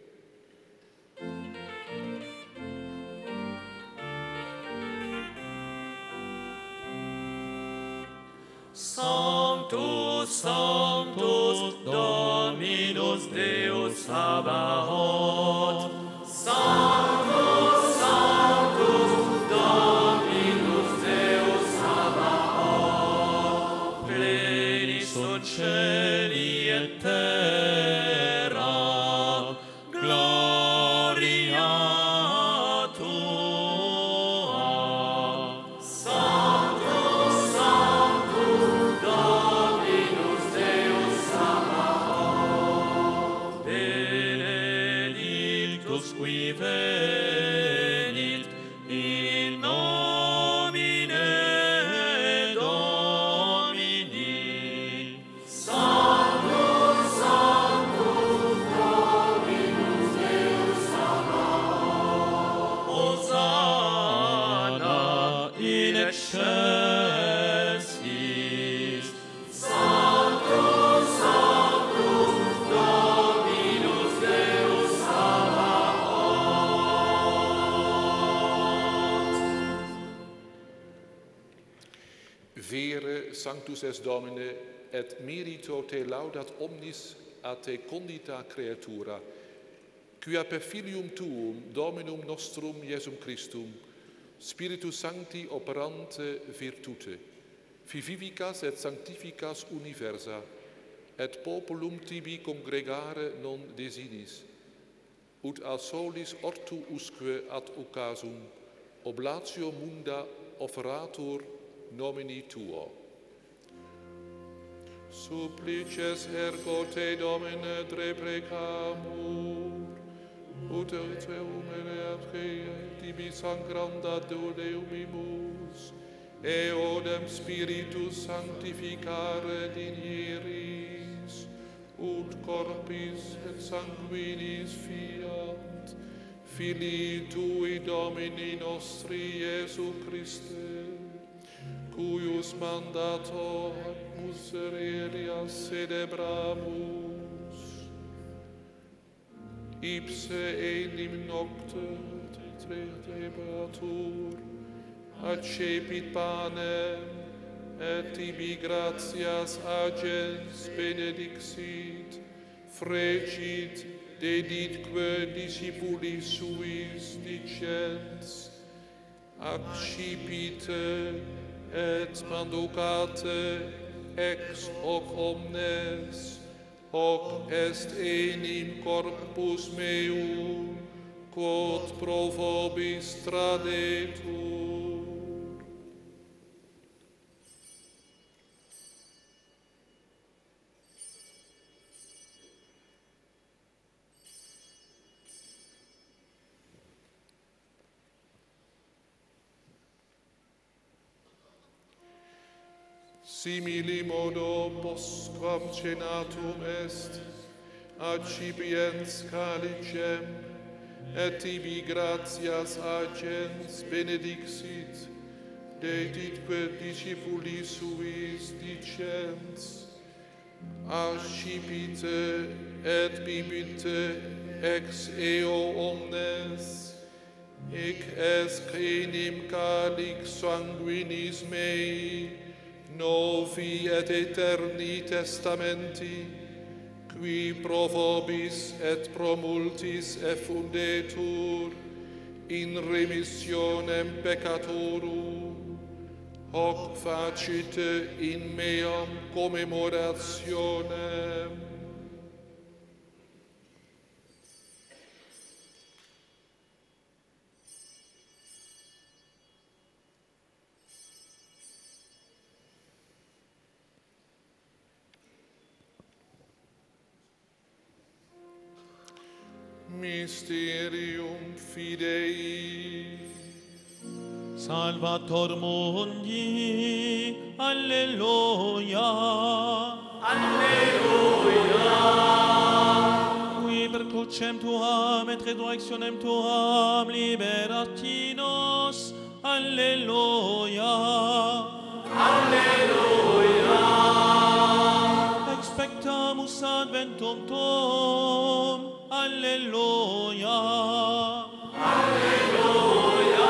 Sanctus, Sanctus, Dominus Deus Sabaoth. Sanctus, Sanctus, Dominus Deus Sabaoth. Pleni sunt cieli et terra, gloria tua. Sanctus, Sanctus, Dominus Deus Sabaoth. Benedictus qui venit in nomine Domini. Sanctus, Sanctus, Dominus Deus Sabaoth. Hosanna in excelsis. Sanctus, Sanctus, Dominus Deus Sabaoth. Vere Sanctus es Domine, et merito te laudat omnis a te condita creatura, quia per filium tuum, Dominum nostrum Iesum Christum, Spiritus Sancti operante virtute, vivificas et sanctificas universa, et populum tibi congregare non desinis, ut a solis ortu usque ad occasum, oblatio munda offeratur nomini tuo. Supplices ergo te Domine deprecamur, ut te humere tibi sangranda doleumimus, eodem Spiritus sanctificare dinieris, ut corpis et sanguinis fiat, Filii tui Domini nostri Iesu Christe, cuius mandato ad misereria celebramus, ipse enim nocte trebatur, accepit panem, et tibi gratias agens benedixit, fregit, deditque discipulis suis dicens, accipite et manducate ex hoc omnes, hoc est enim corpus meum, quod pro vobis tradetur. Simili modo postquam cenatum est, accipiens calicem, et tibi gratias agens benedixit, deditque discipulis suis dicens, ascipite et bibite ex eo omnes, hic es cenim calix sanguinis mei, novi et eterni testamenti, qui pro vobis et pro multis effundetur in remissionem peccatorum, hoc facite in meam commemorationem. Mysterium Fidei. Salvator mundi, alleluia. Alleluia. Qui per crucem tuam et resurrectionem tuam liberatinos, alleluia. Alleluia. Expectamus adventum tuum, alleluia. Alleluia.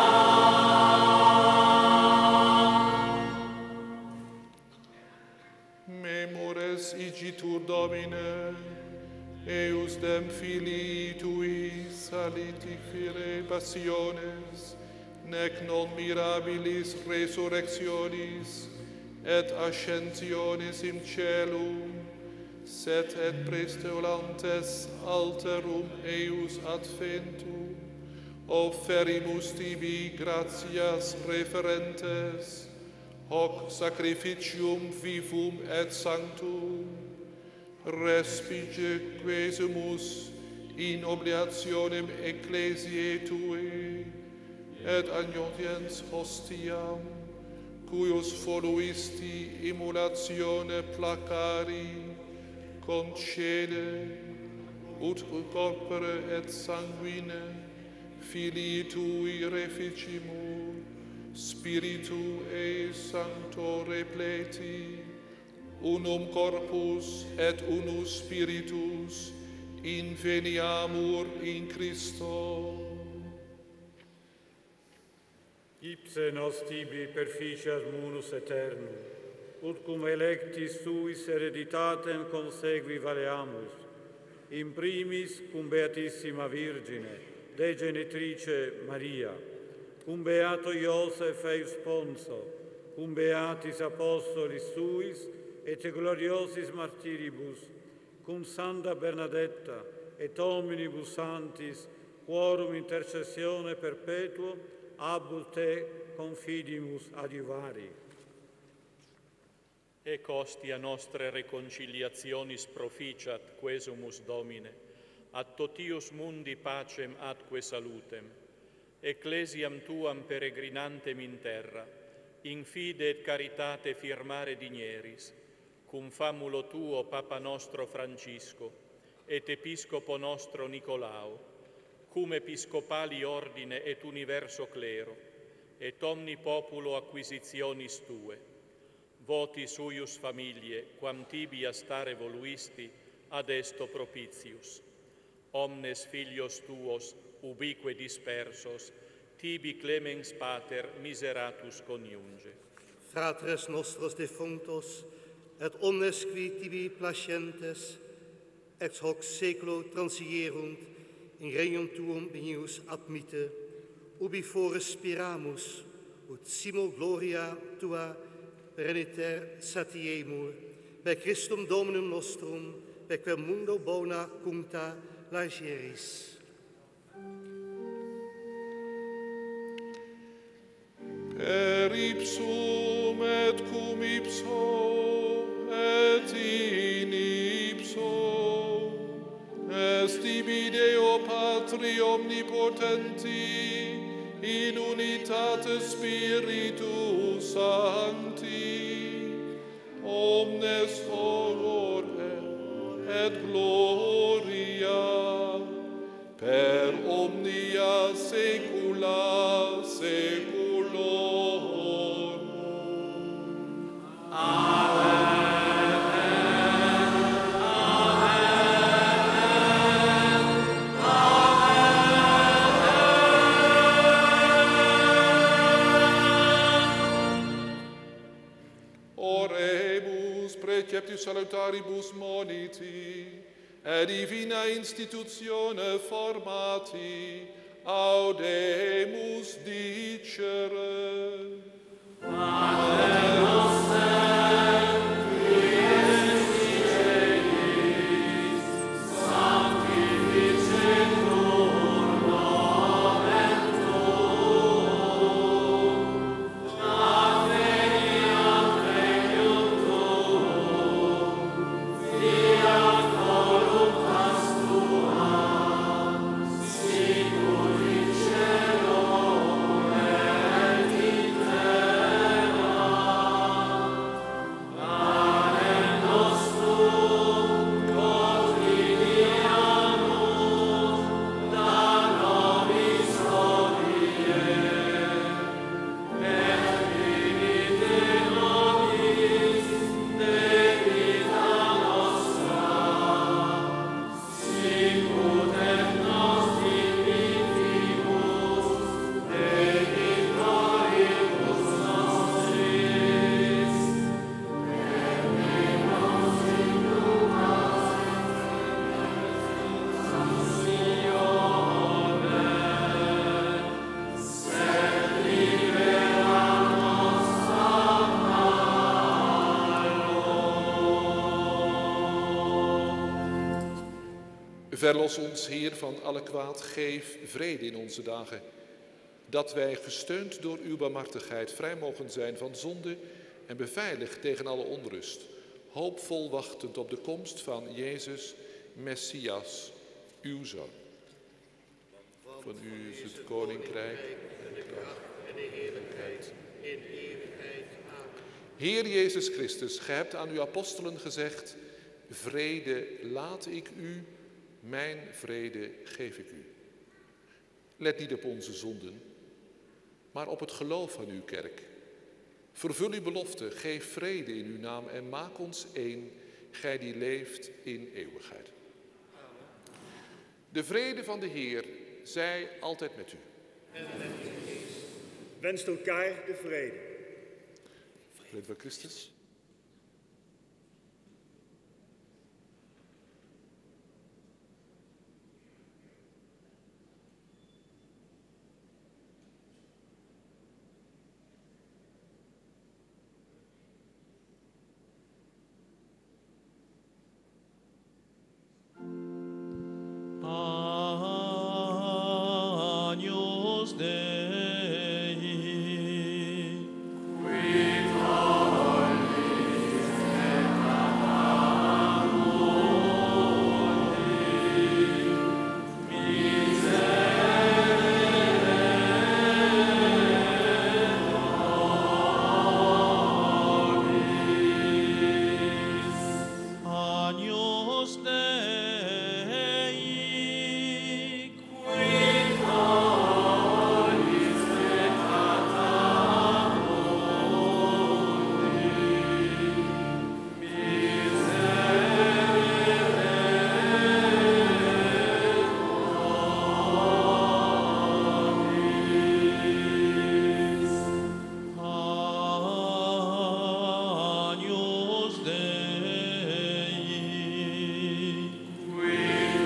Memores igitur Domine, eus dem filii tui salitifere passiones, nec non mirabilis resurrectionis et ascensionis in celum, sed et presteolantes alterum eius adventum, offerimus tibi gratias referentes, hoc sacrificium vivum et sanctum, respice quesumus in obligationem ecclesiae tui, et agnotiens hostiam, cuius voluisti immolatione placari, concede, ut corpore et sanguine, filii tui reficimur, Spiritu et Sancto repleti, unum corpus et unus spiritus, inveniamur in Christo. Ipse nos tibi perficias munus aeternum, ut cum electis suis hereditatem consegui valeamus, in primis cum Beatissima Virgine, Dei Genitrice Maria, cum Beato Iosef eius Ponso, cum Beatis Apostolis suis, et gloriosis martiribus, cum Santa Bernadetta, et omnibus santis, quorum intercessione perpetuo, abus te confidimus adiuvari. Ec hostia nostre reconciliationis proficiat quesumus Domine, ad totius mundi pacem atque salutem, ecclesiam tuam peregrinantem in terra, in fide et caritate firmare digneris, cum famulo tuo Papa nostro Francisco, et Episcopo nostro Nicolao, cum episcopali ordine et universo clero, et omni populo acquisitionis tue, voti suius familie, quam tibi a stare voluisti, ad esto propitius. Omnes filios tuos, ubique dispersos, tibi clemens pater miseratus coniunge. Fratres nostros defunctos, et omnes qui tibi placentes, ex hoc seculo transierunt, in regnum tuum benius admite, ubi fore spiramus, ut simul gloria tua pereniter satiemur, per Christum Dominum nostrum, per quem mundo bona cuncta largeris. Per ipsum et cum ipso et in ipso est ibi Deo Patri omnipotenti in unitate Spiritus Sancti omnes honor et gloria per omni Oremus preceptus salutaribus moniti, et divina institutione formati, audemus dicere. Pater noster, qui es in celis, sanctificetur nomen tuum, adveniat regnum tuum, fiat voluntas tua, sicut in cielo et in terra. Panem nostrum quotidianum da nobis hodie, et dimitte nobis debita nostra, sicut et nos dimittimus debitoribus nostris, et ne nos inducas in tentazione, sed libera nos a malo. Verlos ons, Heer, van alle kwaad, geef vrede in onze dagen, dat wij, gesteund door uw barmhartigheid, vrij mogen zijn van zonde en beveiligd tegen alle onrust, hoopvol wachtend op de komst van Jezus, Messias, uw Zoon. Van u is het koninkrijk en de kracht en de heerlijkheid in eeuwigheid. Amen. Heer Jezus Christus, gij hebt aan uw apostelen gezegd: vrede laat ik u, mijn vrede geef ik u. Let niet op onze zonden, maar op het geloof van uw kerk. Vervul uw belofte, geef vrede in uw naam en maak ons één, gij die leeft in eeuwigheid. De vrede van de Heer zij altijd met u. Wenst elkaar de vrede. Vrede van Christus. Agnus Dei, Qui tollis peccata mundi, miserere nobis. Agnus Dei, Qui tollis peccata mundi, miserere Agnus Dei, Qui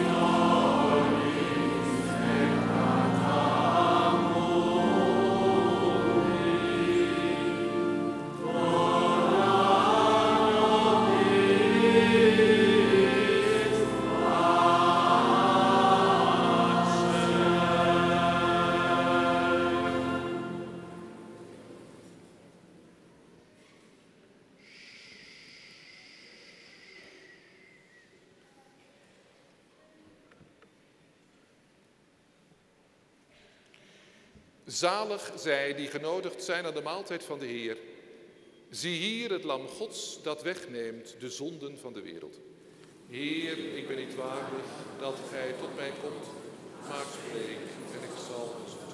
tollis peccata Zalig zij die genodigd zijn aan de maaltijd van de Heer. Zie hier het lam Gods dat wegneemt de zonden van de wereld. Heer, ik ben niet waardig dat gij tot mij komt, maar spreek en ik zal ons doen.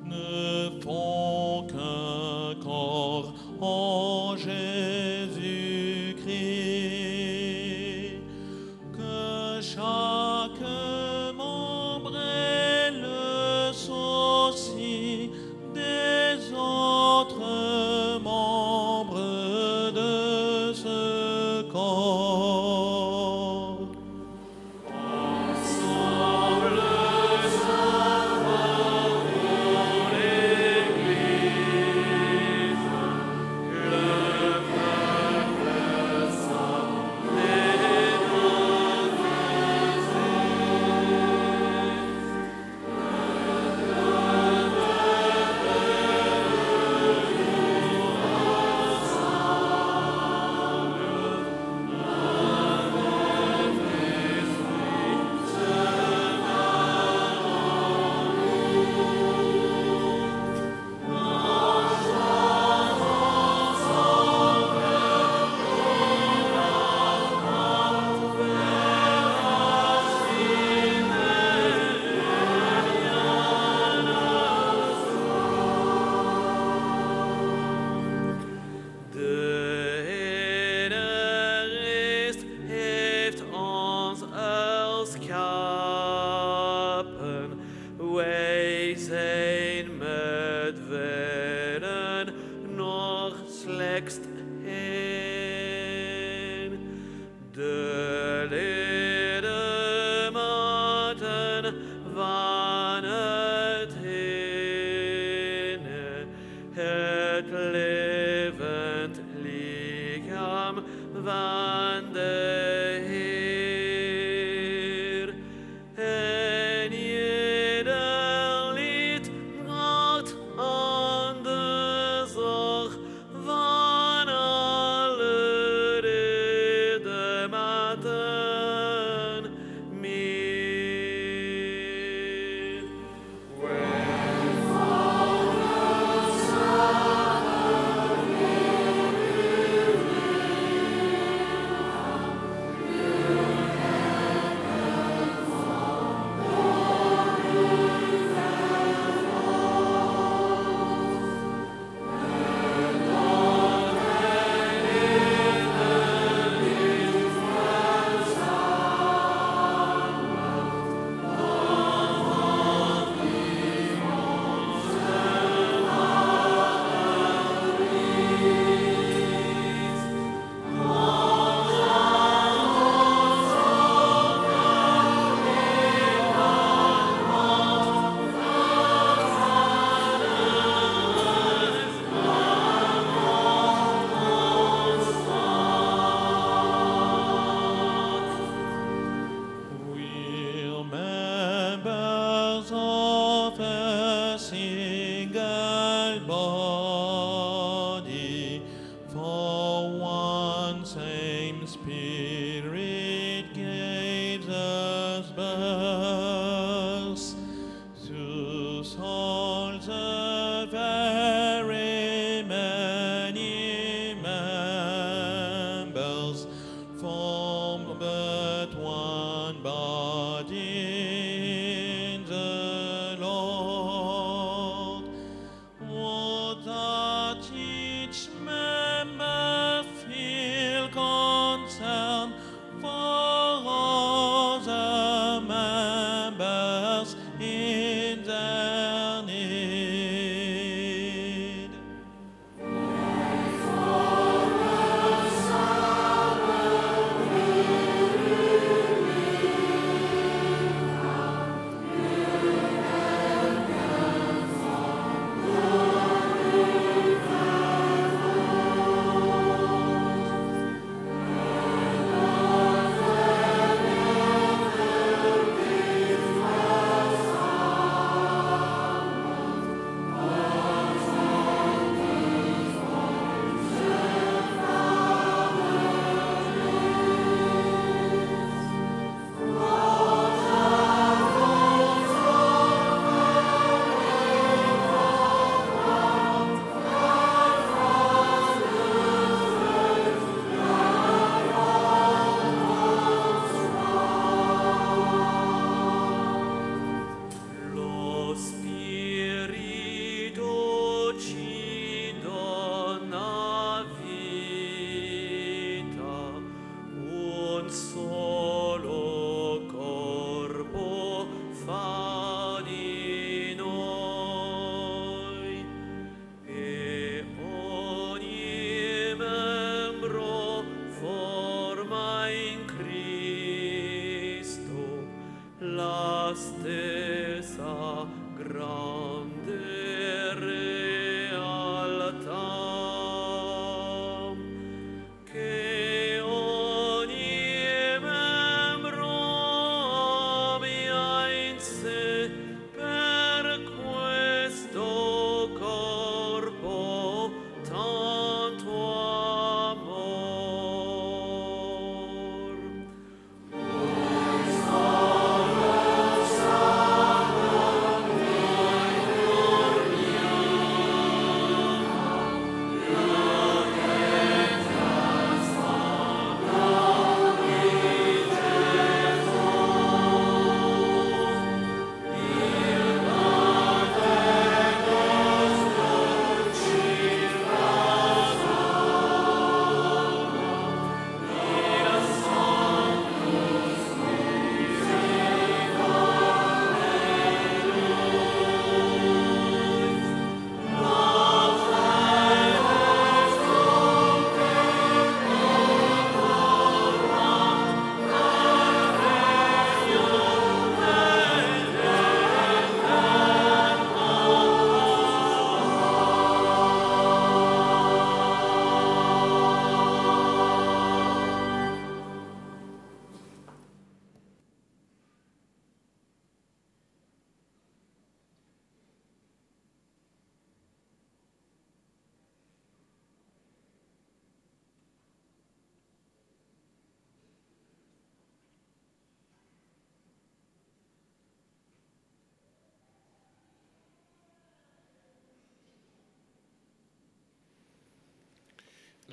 ne font qu'un corps en Jésus-Christ, que chaque membre est le souci des autres membres de ce corps. Ensemble, sauvons l'Église.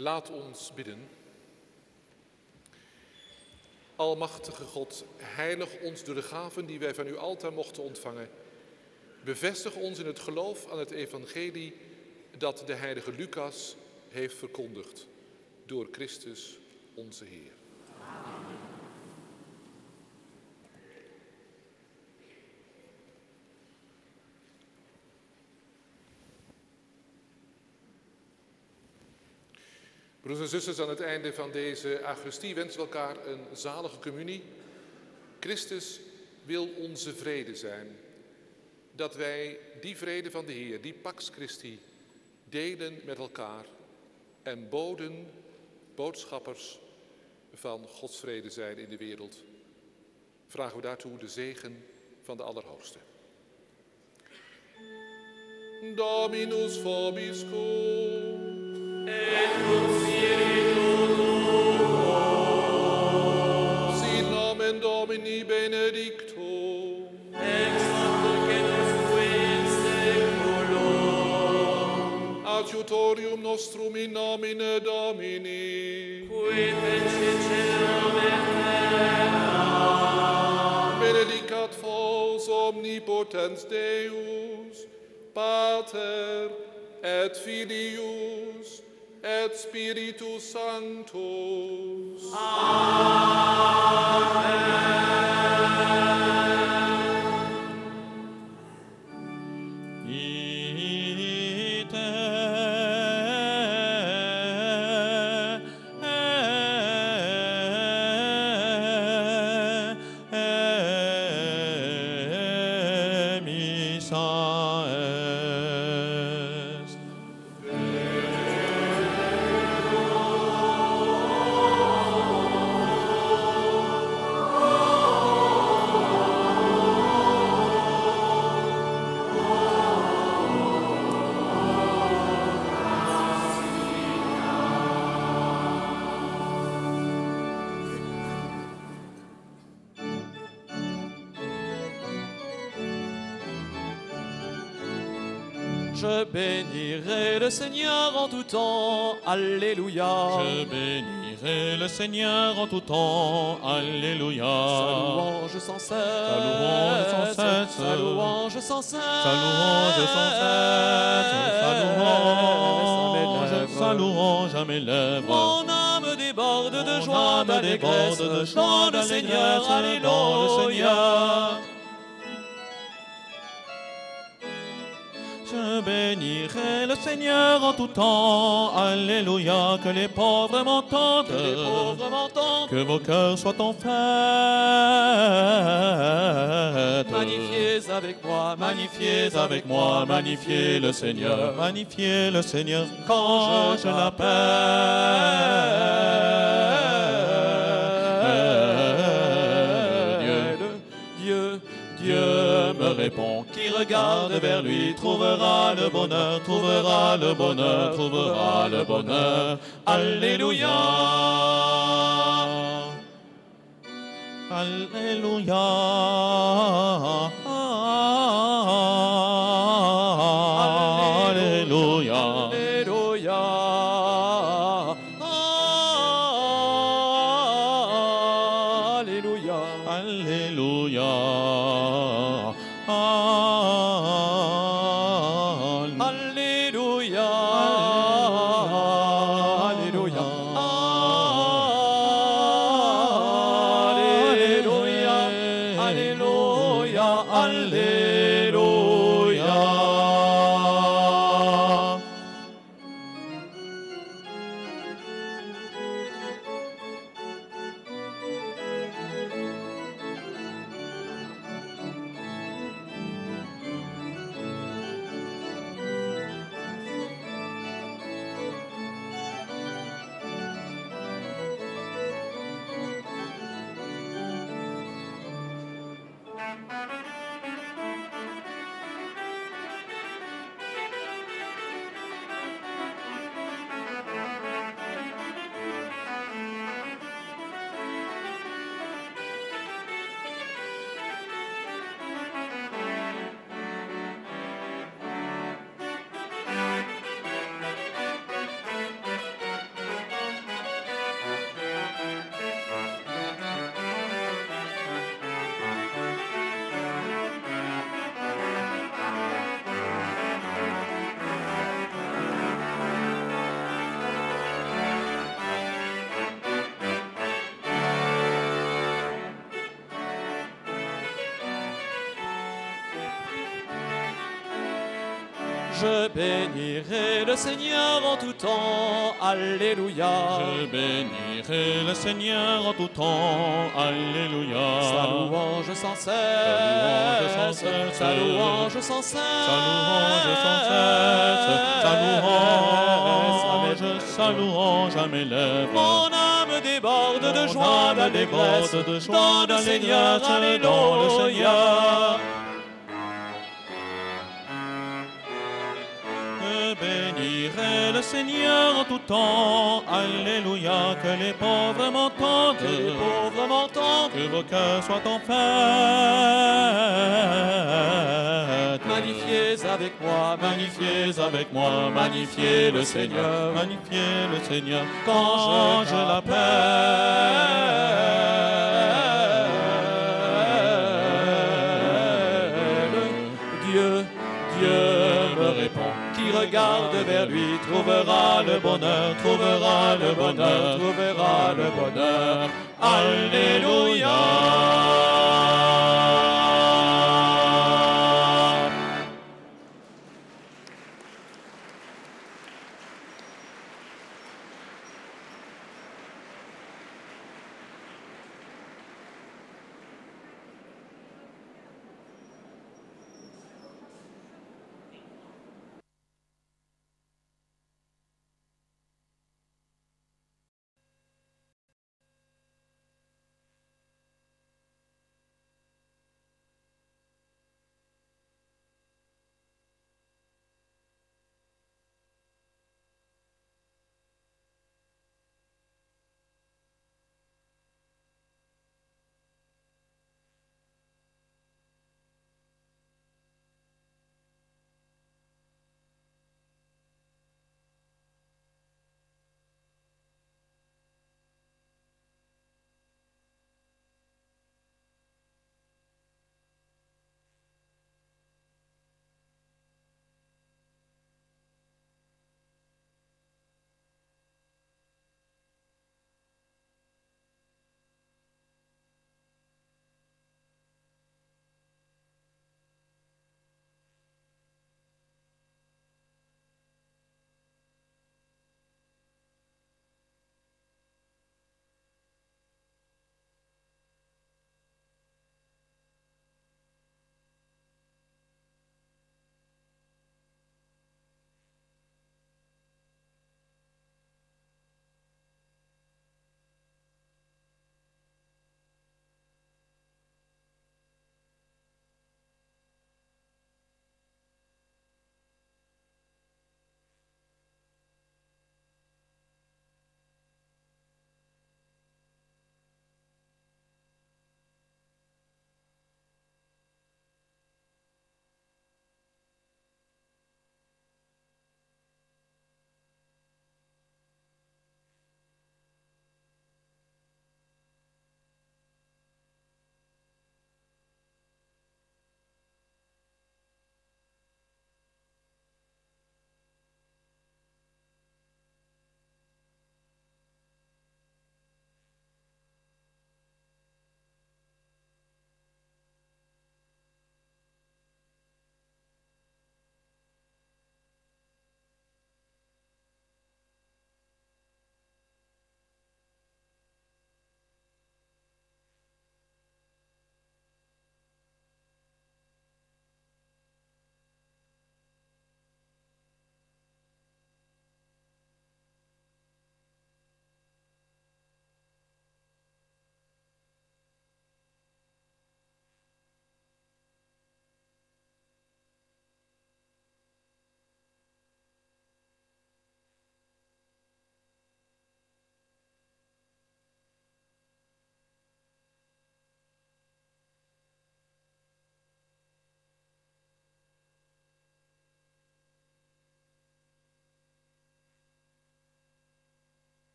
Laat ons bidden. Almachtige God, heilig ons door de gaven die wij van uw altaar mochten ontvangen. Bevestig ons in het geloof aan het evangelie dat de heilige Lucas heeft verkondigd. Door Christus onze Heer. Broeders en zusters, aan het einde van deze Eucharistie wensen we elkaar een zalige communie. Christus wil onze vrede zijn. Dat wij die vrede van de Heer, die Pax Christi, delen met elkaar en boodschappers van Gods vrede zijn in de wereld. Vragen we daartoe de zegen van de Allerhoogste. Dominus vobiscum. Et cum spiritu tuo. Sit nomen Domini benedictum. Ex hoc et usque in seculum. Adiutorium nostrum in nomine Domini. Qui fecit caelum et terra. Benedicat vos omnipotens Deus, Pater et Filius et Spiritus Sanctus. Je bénirai le Seigneur en tout temps. Alléluia. Je bénirai le Seigneur en tout temps. Alléluia. Sa louange sans cesse. Sa louange sans cesse. Sa louange sans cesse. Sa louange sans cesse. Sa louange à mes lèvres. Mon âme déborde de joie, d'allégresse de dans le Seigneur. Alléluia. Je bénirai le Seigneur en tout temps. Alléluia. Que les pauvres m'entendent. Que les pauvres m'entendent. Que vos cœurs soient en fête. Magnifiez avec moi, magnifiez avec moi, magnifiez le Seigneur. Magnifiez le Seigneur quand je l'appelle. Dieu me répond. Qui regarde vers lui trouvera le bonheur, trouvera le bonheur, trouvera le bonheur. Alléluia. Alléluia. Alléluia. Alléluia. Alléluia. Alléluia. Je bénirai le Seigneur en tout temps. Alléluia. Je bénirai le Seigneur en tout temps. Alléluia. Sa louange sans cesse. Sa louange sans cesse. Sa louange sans cesse. Sa louange à mes lèvres. Mon âme déborde de joie, d'allégresse, dans le Seigneur. Alléluia. Je bénirai le Seigneur en tout temps. Alléluia. Que les pauvres m'entendent. Que les pauvres m'entendent. Que vos cœurs soient en fête. Magnifiez avec moi, magnifiez avec moi, magnifiez le Seigneur, magnifiez le Seigneur, quand je l'appelle. Dieu me répond. Qui regarde vers lui trouvera le bonheur, trouvera le bonheur, trouvera le bonheur. Alléluia.